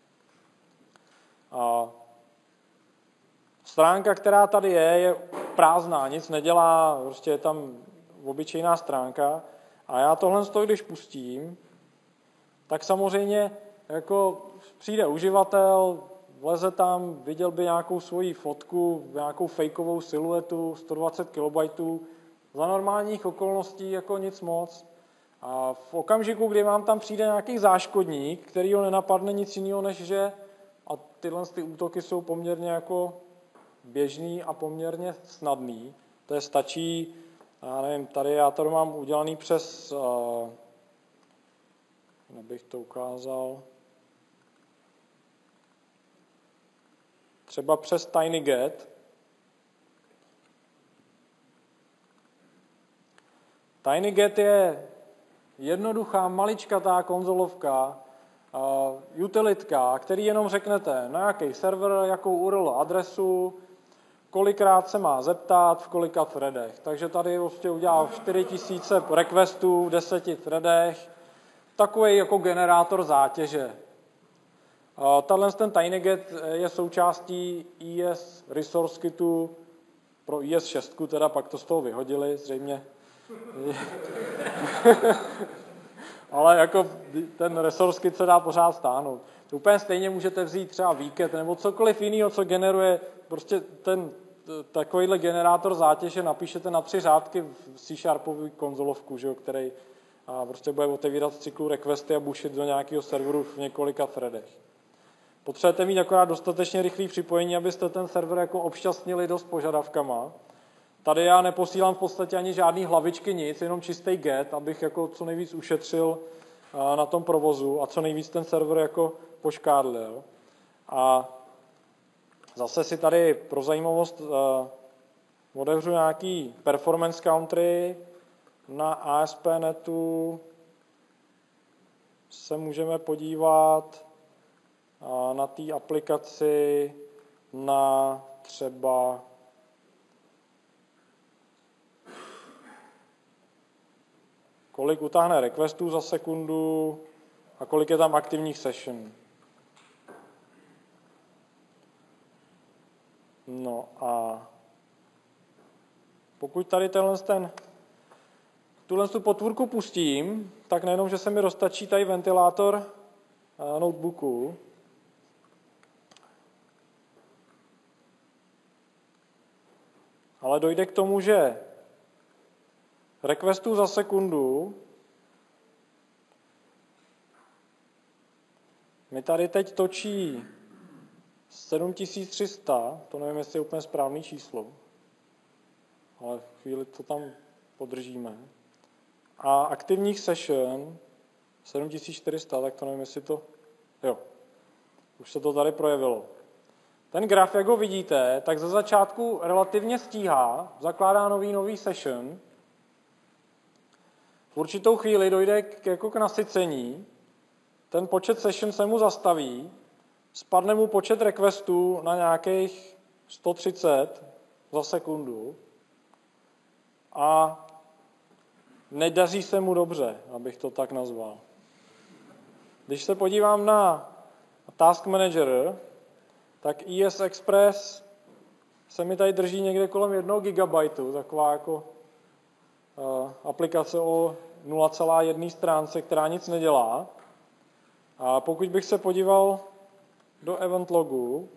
A stránka, která tady je, je prázdná, nic nedělá, prostě je tam obyčejná stránka. A já tohle z toho, když pustím, tak samozřejmě jako přijde uživatel, vleze tam, viděl by nějakou svoji fotku, nějakou fejkovou siluetu, sto dvacet kilobajtů, za normálních okolností jako nic moc. A v okamžiku, kdy vám tam přijde nějaký záškodník, který ho nenapadne nic jiného, než že, a tyhle ty útoky jsou poměrně jako běžný a poměrně snadný, to je stačí, já nevím, tady já to mám udělaný přes, uh, abych to ukázal, třeba přes TinyGet. TinyGet je jednoduchá, maličkatá konzolovka, uh, utilitka, který jenom řeknete, na jaký server, jakou U R L adresu, kolikrát se má zeptat, v kolika threadech. Takže tady vlastně udělal čtyři tisíce requestů v deseti threadech, takový jako generátor zátěže. Uh, Tato ten TinyGet je součástí E S Resource Kitu pro E S šest, teda pak to z toho vyhodili, zřejmě. Ale jako ten resource kit se dá pořád stáhnout. To úplně stejně můžete vzít třeba Weeket nebo cokoliv jiného, co generuje prostě ten takovýhle generátor zátěže, napíšete na tři řádky v C-sharpový konzolovku, že, který a prostě bude otevírat z cyklu requesty a bušit do nějakého serveru v několika threadech. Potřebujete mít akorát dostatečně rychlý připojení, abyste ten server jako obšťastnili dost požadavkama. Tady já neposílám v podstatě ani žádný hlavičky, nic, jenom čistý get, abych jako co nejvíc ušetřil na tom provozu a co nejvíc ten server jako poškádlil. A zase si tady pro zajímavost otevřu nějaký performance country. Na A S P Net U se můžeme podívat na té aplikaci na třeba kolik utáhne requestů za sekundu a kolik je tam aktivních session. No a pokud tady tenhle ten, tuhle tu potvůrku pustím, tak nejenom, že se mi roztačí tady ventilátor notebooku, ale dojde k tomu, že requestů za sekundu mi tady teď točí sedm tisíc tři sta, to nevím, jestli je úplně správný číslo, ale chvíli to tam podržíme. A aktivních session sedm tisíc čtyři sta, tak to nevím, jestli to, jo, už se to tady projevilo. Ten graf, jak ho vidíte, tak ze začátku relativně stíhá, zakládá nový nový session. V určitou chvíli dojde k, jako k nasycení, ten počet session se mu zastaví, spadne mu počet requestů na nějakých sto třicet za sekundu a nedaří se mu dobře, abych to tak nazval. Když se podívám na Task Manager, tak E S Express se mi tady drží někde kolem jednoho gigabajtu, taková jako uh, aplikace o nula celá jedna stránce, která nic nedělá. A pokud bych se podíval do event logu,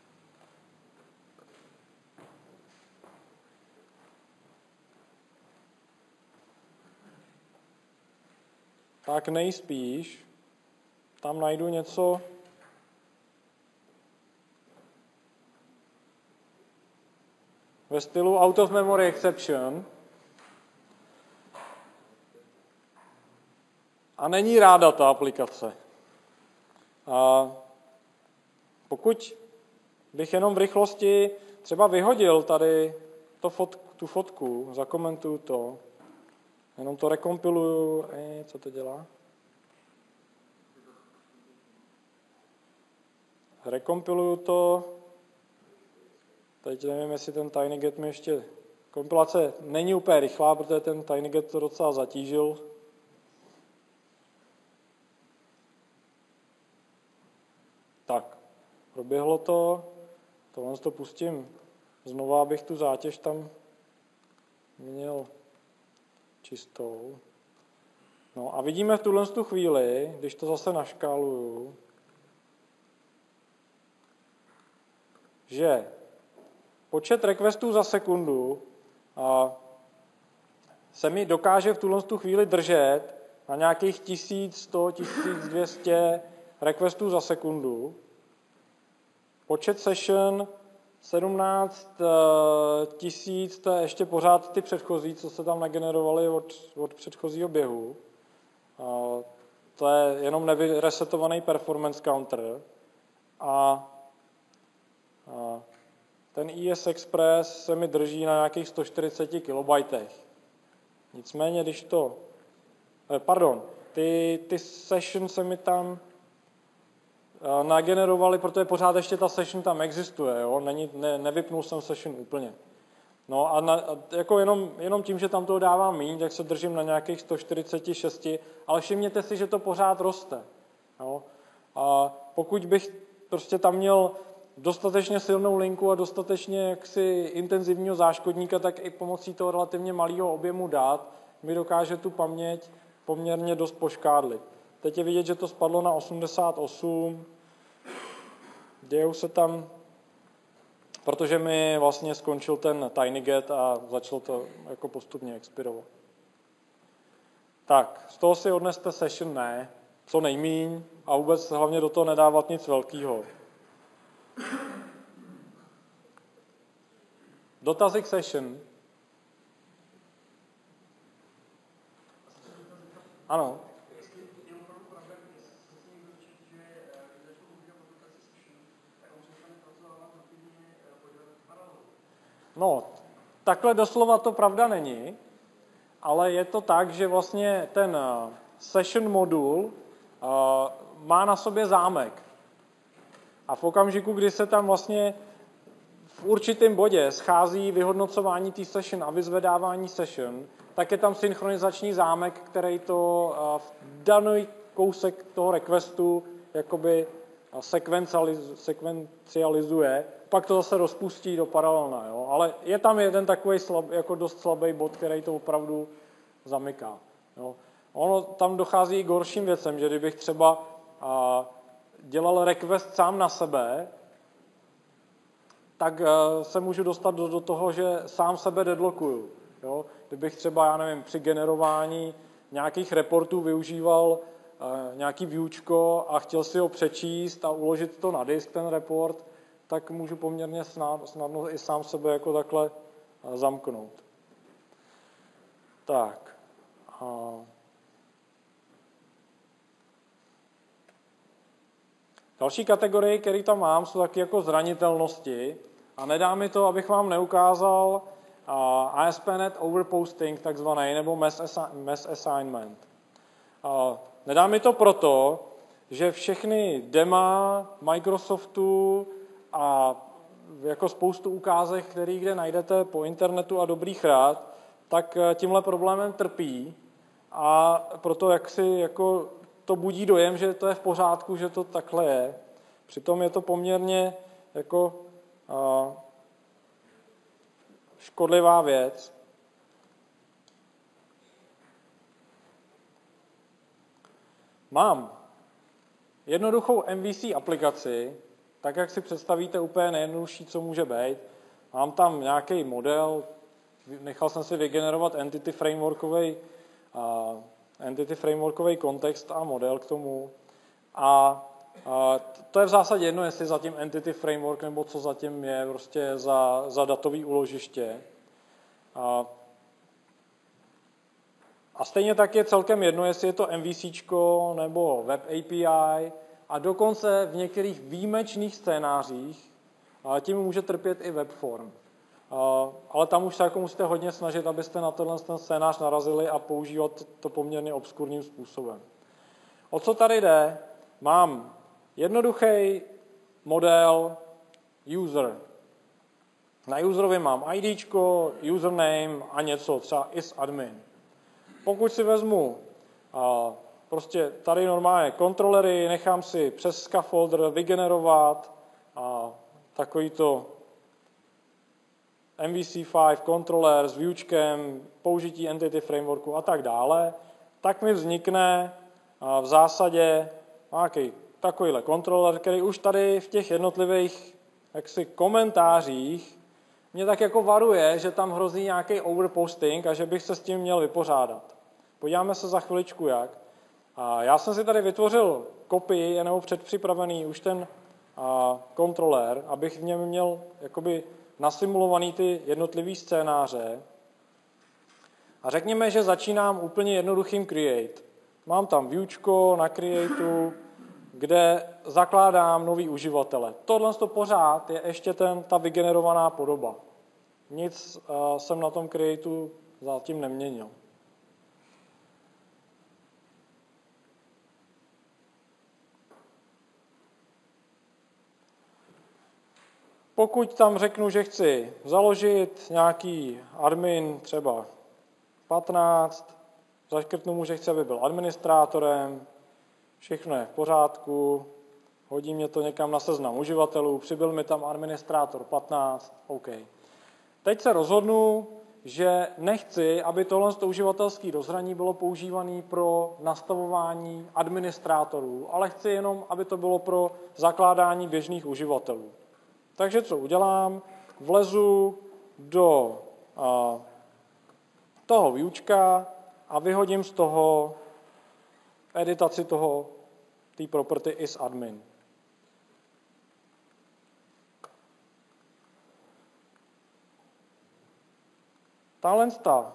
tak nejspíš tam najdu něco ve stylu out of memory exception a není ráda ta aplikace. A pokud bych jenom v rychlosti třeba vyhodil tady to fot, tu fotku, zakomentuju to, jenom to rekompiluju, e, co to dělá? rekompiluju to. Teď nevím, jestli ten TinyGet mi ještě... Kompilace není úplně rychlá, protože ten TinyGet to docela zatížil. Tak, proběhlo to. Tohle to pustím znova, abych tu zátěž tam měl čistou. No a vidíme v tuhle tu chvíli, když to zase naškáluju, že počet requestů za sekundu a se mi dokáže v tuhle tu chvíli držet na nějakých tisíc sto, tisíc dvě stě requestů za sekundu. Počet session sedmnáct tisíc, to je ještě pořád ty předchozí, co se tam nagenerovaly od, od předchozího běhu. A to je jenom nevyresetovaný performance counter. A, a ten E S Express se mi drží na nějakých sto čtyřicet kilobajtech. Nicméně, když to... Pardon, ty, ty session se mi tam nagenerovali, protože pořád ještě ta session tam existuje, jo? Není, ne, nevypnul jsem session úplně. No a, na, a jako jenom, jenom tím, že tam toho dávám míň, tak se držím na nějakých sto čtyřicet šest, ale všimněte si, že to pořád roste. Jo? A pokud bych prostě tam měl dostatečně silnou linku a dostatečně jaksi intenzivního záškodníka, tak i pomocí toho relativně malého objemu dat mi dokáže tu paměť poměrně dost poškádlit. Teď je vidět, že to spadlo na osmdesát osm. Dějou se tam, protože mi vlastně skončil ten TinyGet a začalo to jako postupně expirovat. Tak, z toho si odneste session ne, co nejmíň a vůbec hlavně do toho nedávat nic velkého. Dotazy k session. Ano. No, takhle doslova to pravda není, ale je to tak, že vlastně ten session modul má na sobě zámek. A v okamžiku, kdy se tam vlastně v určitém bodě schází vyhodnocování té session a vyzvedávání session, tak je tam synchronizační zámek, který to v daný kousek toho requestu jakoby sekvencializuje, pak to zase rozpustí do paralelna. Jo? Ale je tam jeden takový slab, jako dost slabý bod, který to opravdu zamyká. Jo? Ono tam dochází i k horším věcem, že kdybych třeba a, dělal request sám na sebe, tak a, se můžu dostat do, do toho, že sám sebe deadlockuju. Jo? Kdybych třeba, já nevím, při generování nějakých reportů využíval a, nějaký viewčko a chtěl si ho přečíst a uložit to na disk, ten report, tak můžu poměrně snadno i sám sebe jako takhle zamknout. Tak. A další kategorie, které tam mám, jsou taky jako zranitelnosti a nedá mi to, abych vám neukázal A S P Net overposting, takzvaný, nebo mass, assi- mass assignment. A nedá mi to proto, že všechny dema Microsoftu a jako spoustu ukázek, který kde najdete po internetu a dobrých rád, tak tímhle problémem trpí a proto jak si jako to budí dojem, že to je v pořádku, že to takhle je. Přitom je to poměrně jako a, škodlivá věc. Mám jednoduchou M V C aplikaci, tak jak si představíte úplně nejjednodušší, co může být. Mám tam nějaký model, nechal jsem si vygenerovat entity frameworkový uh, entity frameworkový kontext a model k tomu. A uh, to je v zásadě jedno, jestli zatím entity framework nebo co zatím je prostě za, za datový úložiště. Uh, a stejně tak je celkem jedno, jestli je to MVCčko nebo Web A P I, a dokonce v některých výjimečných scénářích tím může trpět i webform. Ale tam už se jako musíte hodně snažit, abyste na tenhle ten scénář narazili a používat to poměrně obskurním způsobem. O co tady jde? Mám jednoduchý model user. Na userovi mám IDčko, username a něco, třeba isadmin. Pokud si vezmu a, prostě tady normálně kontrolery, nechám si přes scaffolder vygenerovat a takovýto M V C pět controller s viewčkem, použití entity frameworku a tak dále, tak mi vznikne a, v zásadě nějaký takovýhle kontroler, který už tady v těch jednotlivých jaksi komentářích mě tak jako varuje, že tam hrozí nějaký overposting a že bych se s tím měl vypořádat. Podíváme se za chviličku jak. A já jsem si tady vytvořil kopii nebo předpřipravený už ten a, kontroler, abych v něm měl jakoby nasimulovaný ty jednotlivý scénáře. A řekněme, že začínám úplně jednoduchým create. Mám tam viewčko na createu, kde zakládám nový uživatele. Tohle to pořád je ještě ten, ta vygenerovaná podoba. Nic uh, jsem na tom createu zatím neměnil. Pokud tam řeknu, že chci založit nějaký admin, třeba patnáct, zaškrtnu mu, že chci, aby byl administrátorem, všechno je v pořádku, hodí mě to někam na seznam uživatelů, přibyl mi tam administrátor patnáct, OK. Teď se rozhodnu, že nechci, aby tohle uživatelské rozhraní bylo používané pro nastavování administrátorů, ale chci jenom, aby to bylo pro zakládání běžných uživatelů. Takže co udělám? Vlezu do a, toho viewčka a vyhodím z toho editaci toho, té property isadmin. Tahle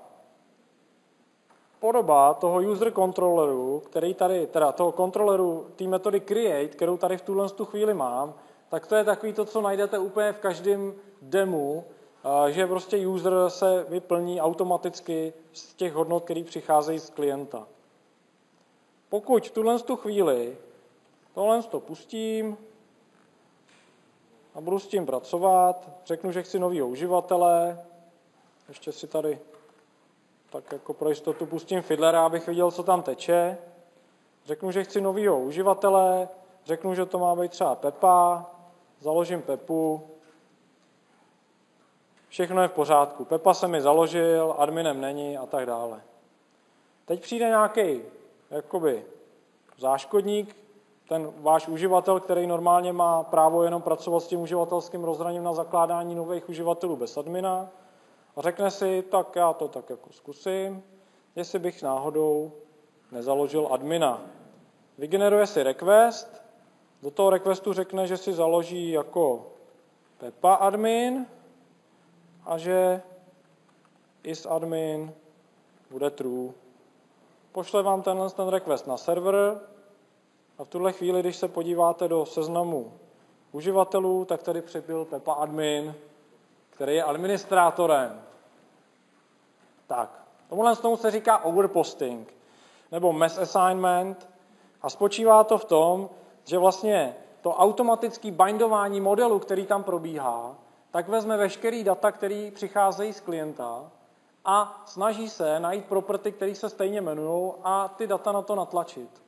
podoba toho user controlleru, který tady, teda toho kontroleru té metody create, kterou tady v tuhle chvíli mám, tak to je takový to, co najdete úplně v každém demu, že prostě user se vyplní automaticky z těch hodnot, které přicházejí z klienta. Pokud v tuhle chvíli tohle to pustím a budu s tím pracovat, řeknu, že chci novýho uživatele, ještě si tady tak jako pro jistotu pustím Fiddlera, abych viděl, co tam teče. Řeknu, že chci novýho uživatele, řeknu, že to má být třeba Pepa, založím Pepu, všechno je v pořádku. Pepa se mi založil, adminem není a tak dále. Teď přijde nějaký jakoby záškodník, ten váš uživatel, který normálně má právo jenom pracovat s tím uživatelským rozhraním na zakládání nových uživatelů bez admina a řekne si, tak já to tak jako zkusím, jestli bych náhodou nezaložil admina. Vygeneruje si request, do toho requestu řekne, že si založí jako Pepa admin a že isadmin bude true. Pošle vám tenhle ten request na server a v tuhle chvíli, když se podíváte do seznamu uživatelů, tak tady přibyl Pepa admin, který je administrátorem. Tak, tomuhle tomu se říká overposting nebo mass assignment a spočívá to v tom, že vlastně to automatické bindování modelu, který tam probíhá, tak vezme veškerý data, který přicházejí z klienta a snaží se najít property, které se stejně jmenují a ty data na to natlačit.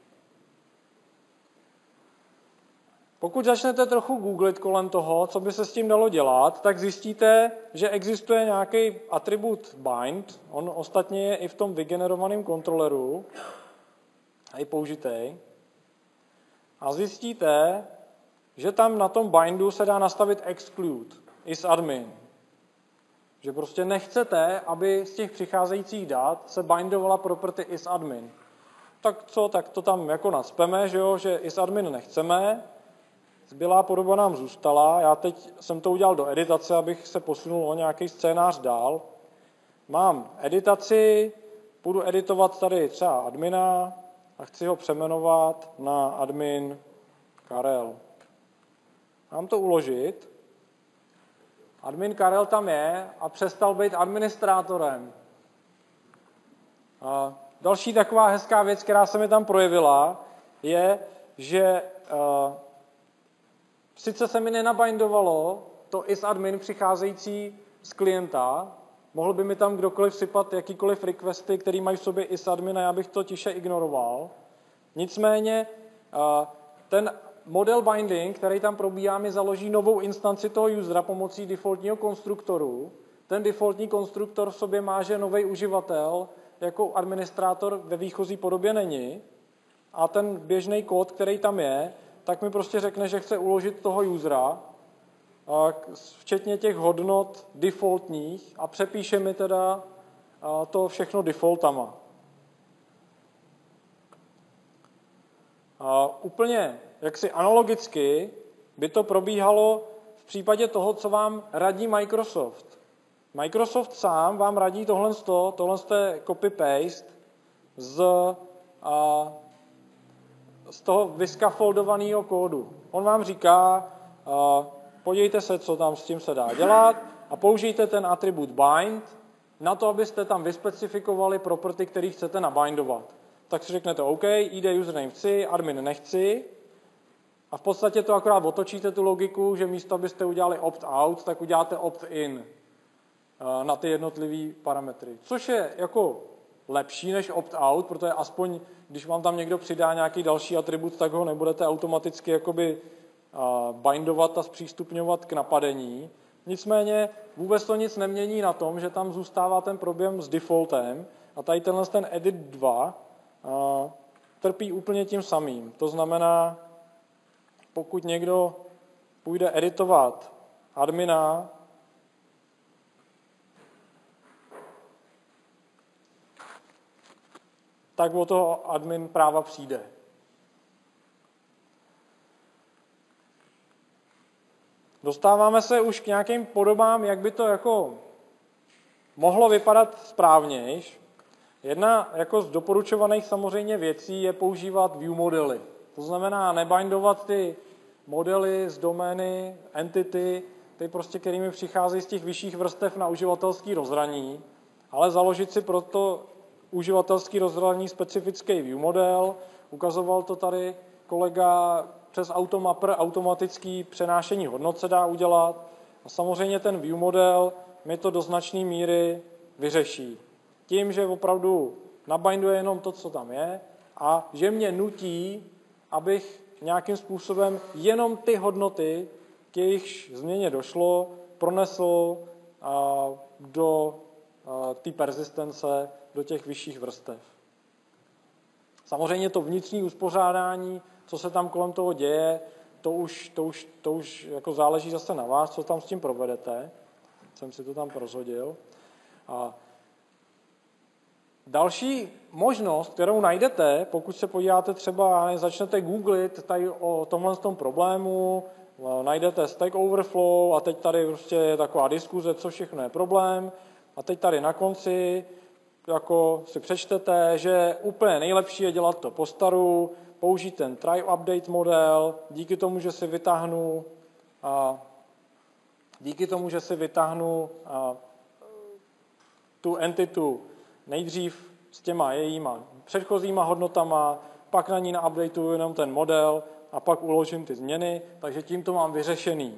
Pokud začnete trochu googlit kolem toho, co by se s tím dalo dělat, tak zjistíte, že existuje nějaký atribut bind, on ostatně je i v tom vygenerovaném kontroleru, a i použitej, a zjistíte, že tam na tom bindu se dá nastavit exclude, isadmin. Že prostě nechcete, aby z těch přicházejících dat se bindovala property isadmin. Tak co, tak to tam jako nacpeme, že, jo, že isadmin nechceme, zbylá podoba nám zůstala, já teď jsem to udělal do editace, abych se posunul o nějaký scénář dál. Mám editaci, budu editovat tady třeba admina a chci ho přeměnovat na admin Karel. Mám to uložit. Admin Karel tam je a přestal být administrátorem. A další taková hezká věc, která se mi tam projevila, je, že sice se mi nenabindovalo to isadmin přicházející z klienta, mohl by mi tam kdokoliv sypat jakýkoliv requesty, který mají v sobě isadmin a já bych to tiše ignoroval. Nicméně ten model binding, který tam probíhá, mi založí novou instanci toho usera pomocí defaultního konstruktoru. Ten defaultní konstruktor v sobě má, že nový uživatel jako administrátor ve výchozí podobě není a ten běžný kód, který tam je, tak mi prostě řekne, že chce uložit toho usera, včetně těch hodnot defaultních a přepíše mi teda to všechno defaultama. A úplně jaksi analogicky by to probíhalo v případě toho, co vám radí Microsoft. Microsoft sám vám radí tohle, tohle je copy-paste z, a, z toho vyskafoldovaného kódu. On vám říká, a, podívejte se, co tam s tím se dá dělat a použijte ten atribut bind na to, abyste tam vyspecifikovali property, který chcete nabindovat. Tak si řeknete OK, I D username chci, admin nechci a v podstatě to akorát otočíte tu logiku, že místo, abyste udělali opt-out, tak uděláte opt-in na ty jednotlivé parametry. Což je jako lepší než opt-out, protože aspoň, když vám tam někdo přidá nějaký další atribut, tak ho nebudete automaticky jakoby bindovat a zpřístupňovat k napadení. Nicméně vůbec to nic nemění na tom, že tam zůstává ten problém s defaultem a tady tenhle ten edit dva trpí úplně tím samým. To znamená, pokud někdo půjde editovat admina, tak o toho admin práva přijde. Dostáváme se už k nějakým podobám, jak by to jako mohlo vypadat správnějš. Jedna jako z doporučovaných samozřejmě věcí je používat view modely. To znamená nebindovat ty modely z domény, entity, ty prostě, kterými přicházejí z těch vyšších vrstev na uživatelský rozhraní, ale založit si proto uživatelský rozhraní specifický view model. Ukazoval to tady kolega, přes automapper automatický přenášení hodnot se dá udělat. A samozřejmě ten view model mi to do značné míry vyřeší. Tím, že opravdu nabinduje jenom to, co tam je a že mě nutí, abych nějakým způsobem jenom ty hodnoty, k jejichž změně došlo, pronesl do té persistence, do těch vyšších vrstev. Samozřejmě to vnitřní uspořádání, co se tam kolem toho děje, to už, to už, to už jako záleží zase na vás, co tam s tím provedete. Jsem si to tam prozhodil. A další možnost, kterou najdete, pokud se podíváte třeba, začnete googlit tady o tomhle tom problému, najdete Stack Overflow a teď tady prostě je taková diskuze, co všechno je problém. A teď tady na konci jako si přečtete, že úplně nejlepší je dělat to po staru, použít ten try update model, díky tomu, že si vytáhnu a díky tomu, že si vytáhnu a, tu entitu nejdřív s těma jejíma předchozíma hodnotama, pak na ní naupdateuju jenom ten model a pak uložím ty změny, takže tím to mám vyřešený.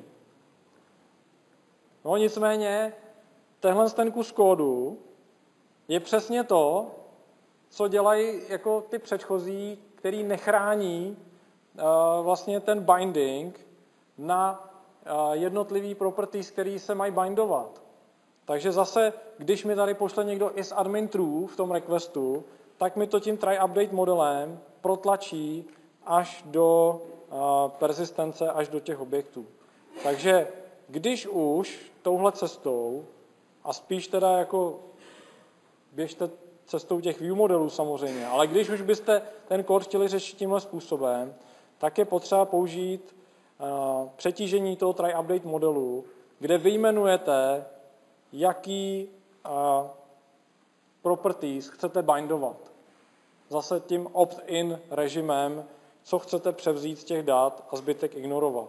No nicméně, tenhle ten kus kódu je přesně to, co dělají jako ty předchozí, který nechrání uh, vlastně ten binding na uh, jednotlivý properties, který se mají bindovat. Takže zase, když mi tady pošle někdo isadmin true v tom requestu, tak mi to tím try update modelem protlačí až do uh, persistence, až do těch objektů. Takže když už touhle cestou, a spíš teda jako běžte cestou těch view modelů samozřejmě, ale když už byste ten kód chtěli řešit tímhle způsobem, tak je potřeba použít uh, přetížení toho try update modelu, kde vyjmenujete, jaký uh, properties chcete bindovat. Zase tím opt-in režimem, co chcete převzít z těch dat a zbytek ignorovat.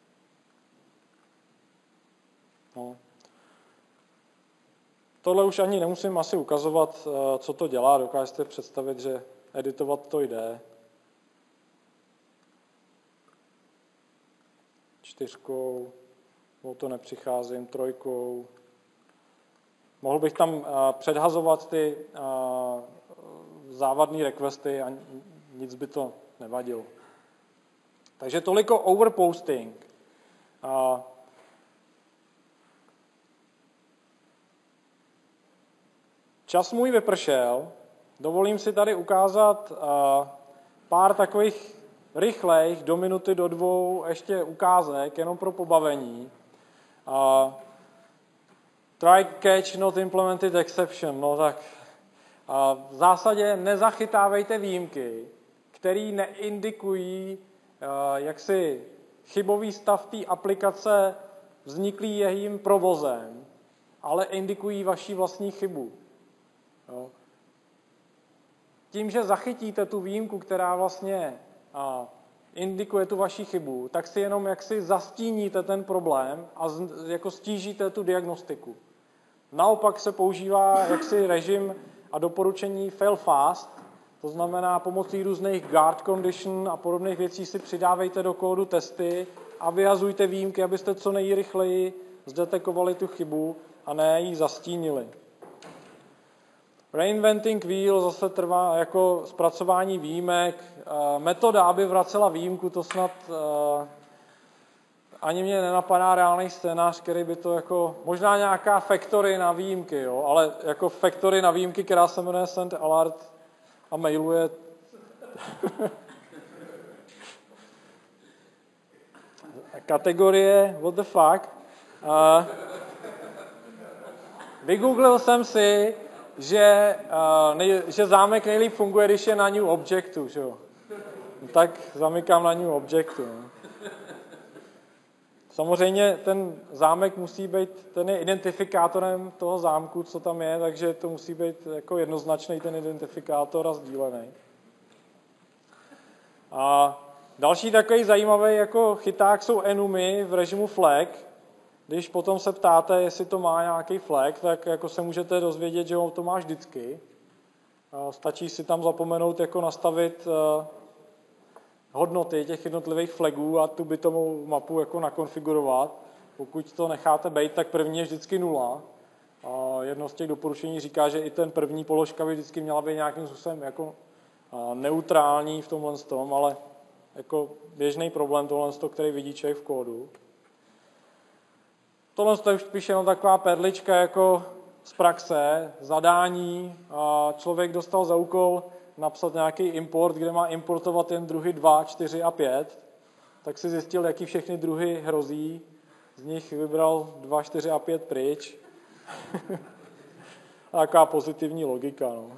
No. Tohle už ani nemusím asi ukazovat, co to dělá. Dokážete představit, že editovat to jde. čtyřkou, o to nepřicházím, trojkou. Mohl bych tam uh, předhazovat ty uh, závadné requesty a nic by to nevadilo. Takže toliko overposting. Uh, čas můj vypršel. Dovolím si tady ukázat uh, pár takových rychlejch, do minuty, do dvou ještě ukázek, jenom pro pobavení. Uh, try catch not implemented exception. No tak uh, v zásadě nezachytávejte výjimky, které neindikují uh, jaksi chybový stav té aplikace vzniklý jejím provozem, ale indikují vaši vlastní chybu. Jo. Tím, že zachytíte tu výjimku, která vlastně a, indikuje tu vaši chybu, tak si jenom jaksi zastíníte ten problém a z, jako stížíte tu diagnostiku. Naopak se používá jaksi režim a doporučení fail fast, to znamená pomocí různých guard condition a podobných věcí si přidávejte do kódu testy a vyhazujte výjimky, abyste co nejrychleji zdetekovali tu chybu a ne ji zastínili. Reinventing wheel zase trvá jako zpracování výjimek. Metoda, aby vracela výjimku, to snad ani mě nenapadá reálný scénář, který by to jako, možná nějaká factory na výjimky, jo, ale jako factory na výjimky, která se jmenuje send alert a mailuje. Kategorie what the fuck. Uh, vygooglil jsem si, že, uh, nej, že zámek nejlíp funguje, když je na new objectu, že jo. No, tak zamykám na new objectu. No. Samozřejmě ten zámek musí být, ten je identifikátorem toho zámku, co tam je, takže to musí být jako jednoznačný ten identifikátor a sdílený. A další takový zajímavý jako chyták jsou enumy v režimu flag. Když potom se ptáte, jestli to má nějaký flag, tak jako se můžete dozvědět, že to má vždycky. Stačí si tam zapomenout jako nastavit hodnoty těch jednotlivých flagů a tu bitovou mapu jako nakonfigurovat. Pokud to necháte být, tak první je vždycky nula. A jedno z těch doporučení říká, že i ten první položka by vždycky měla být nějakým způsobem jako neutrální v tomhle tom, ale jako běžný problém tohle, který vidí člověk v kódu. Tohle je už spíš jenom taková perlička jako z praxe, zadání. A člověk dostal za úkol napsat nějaký import, kde má importovat jen druhy dva, čtyři a pět. Tak si zjistil, jaký všechny druhy hrozí. Z nich vybral dva, čtyři a pět pryč. Taková pozitivní logika. No.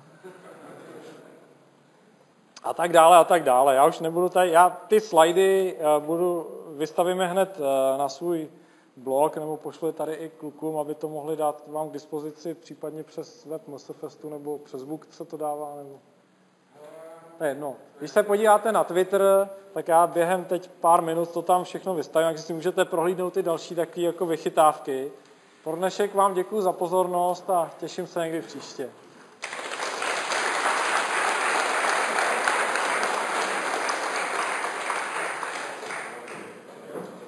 A tak dále, a tak dále. Já už nebudu tady, já ty slajdy budu, vystavíme hned na svůj blog, nebo pošlu je tady i klukům, aby to mohli dát vám k dispozici, případně přes web MSFestu, nebo přes Book se to dává, nebo... To je jedno. Když se podíváte na Twitter, tak já během teď pár minut to tam všechno vystavím, takže si můžete prohlídnout ty další takové jako vychytávky. Pro dnešek vám děkuji za pozornost a těším se někdy příště.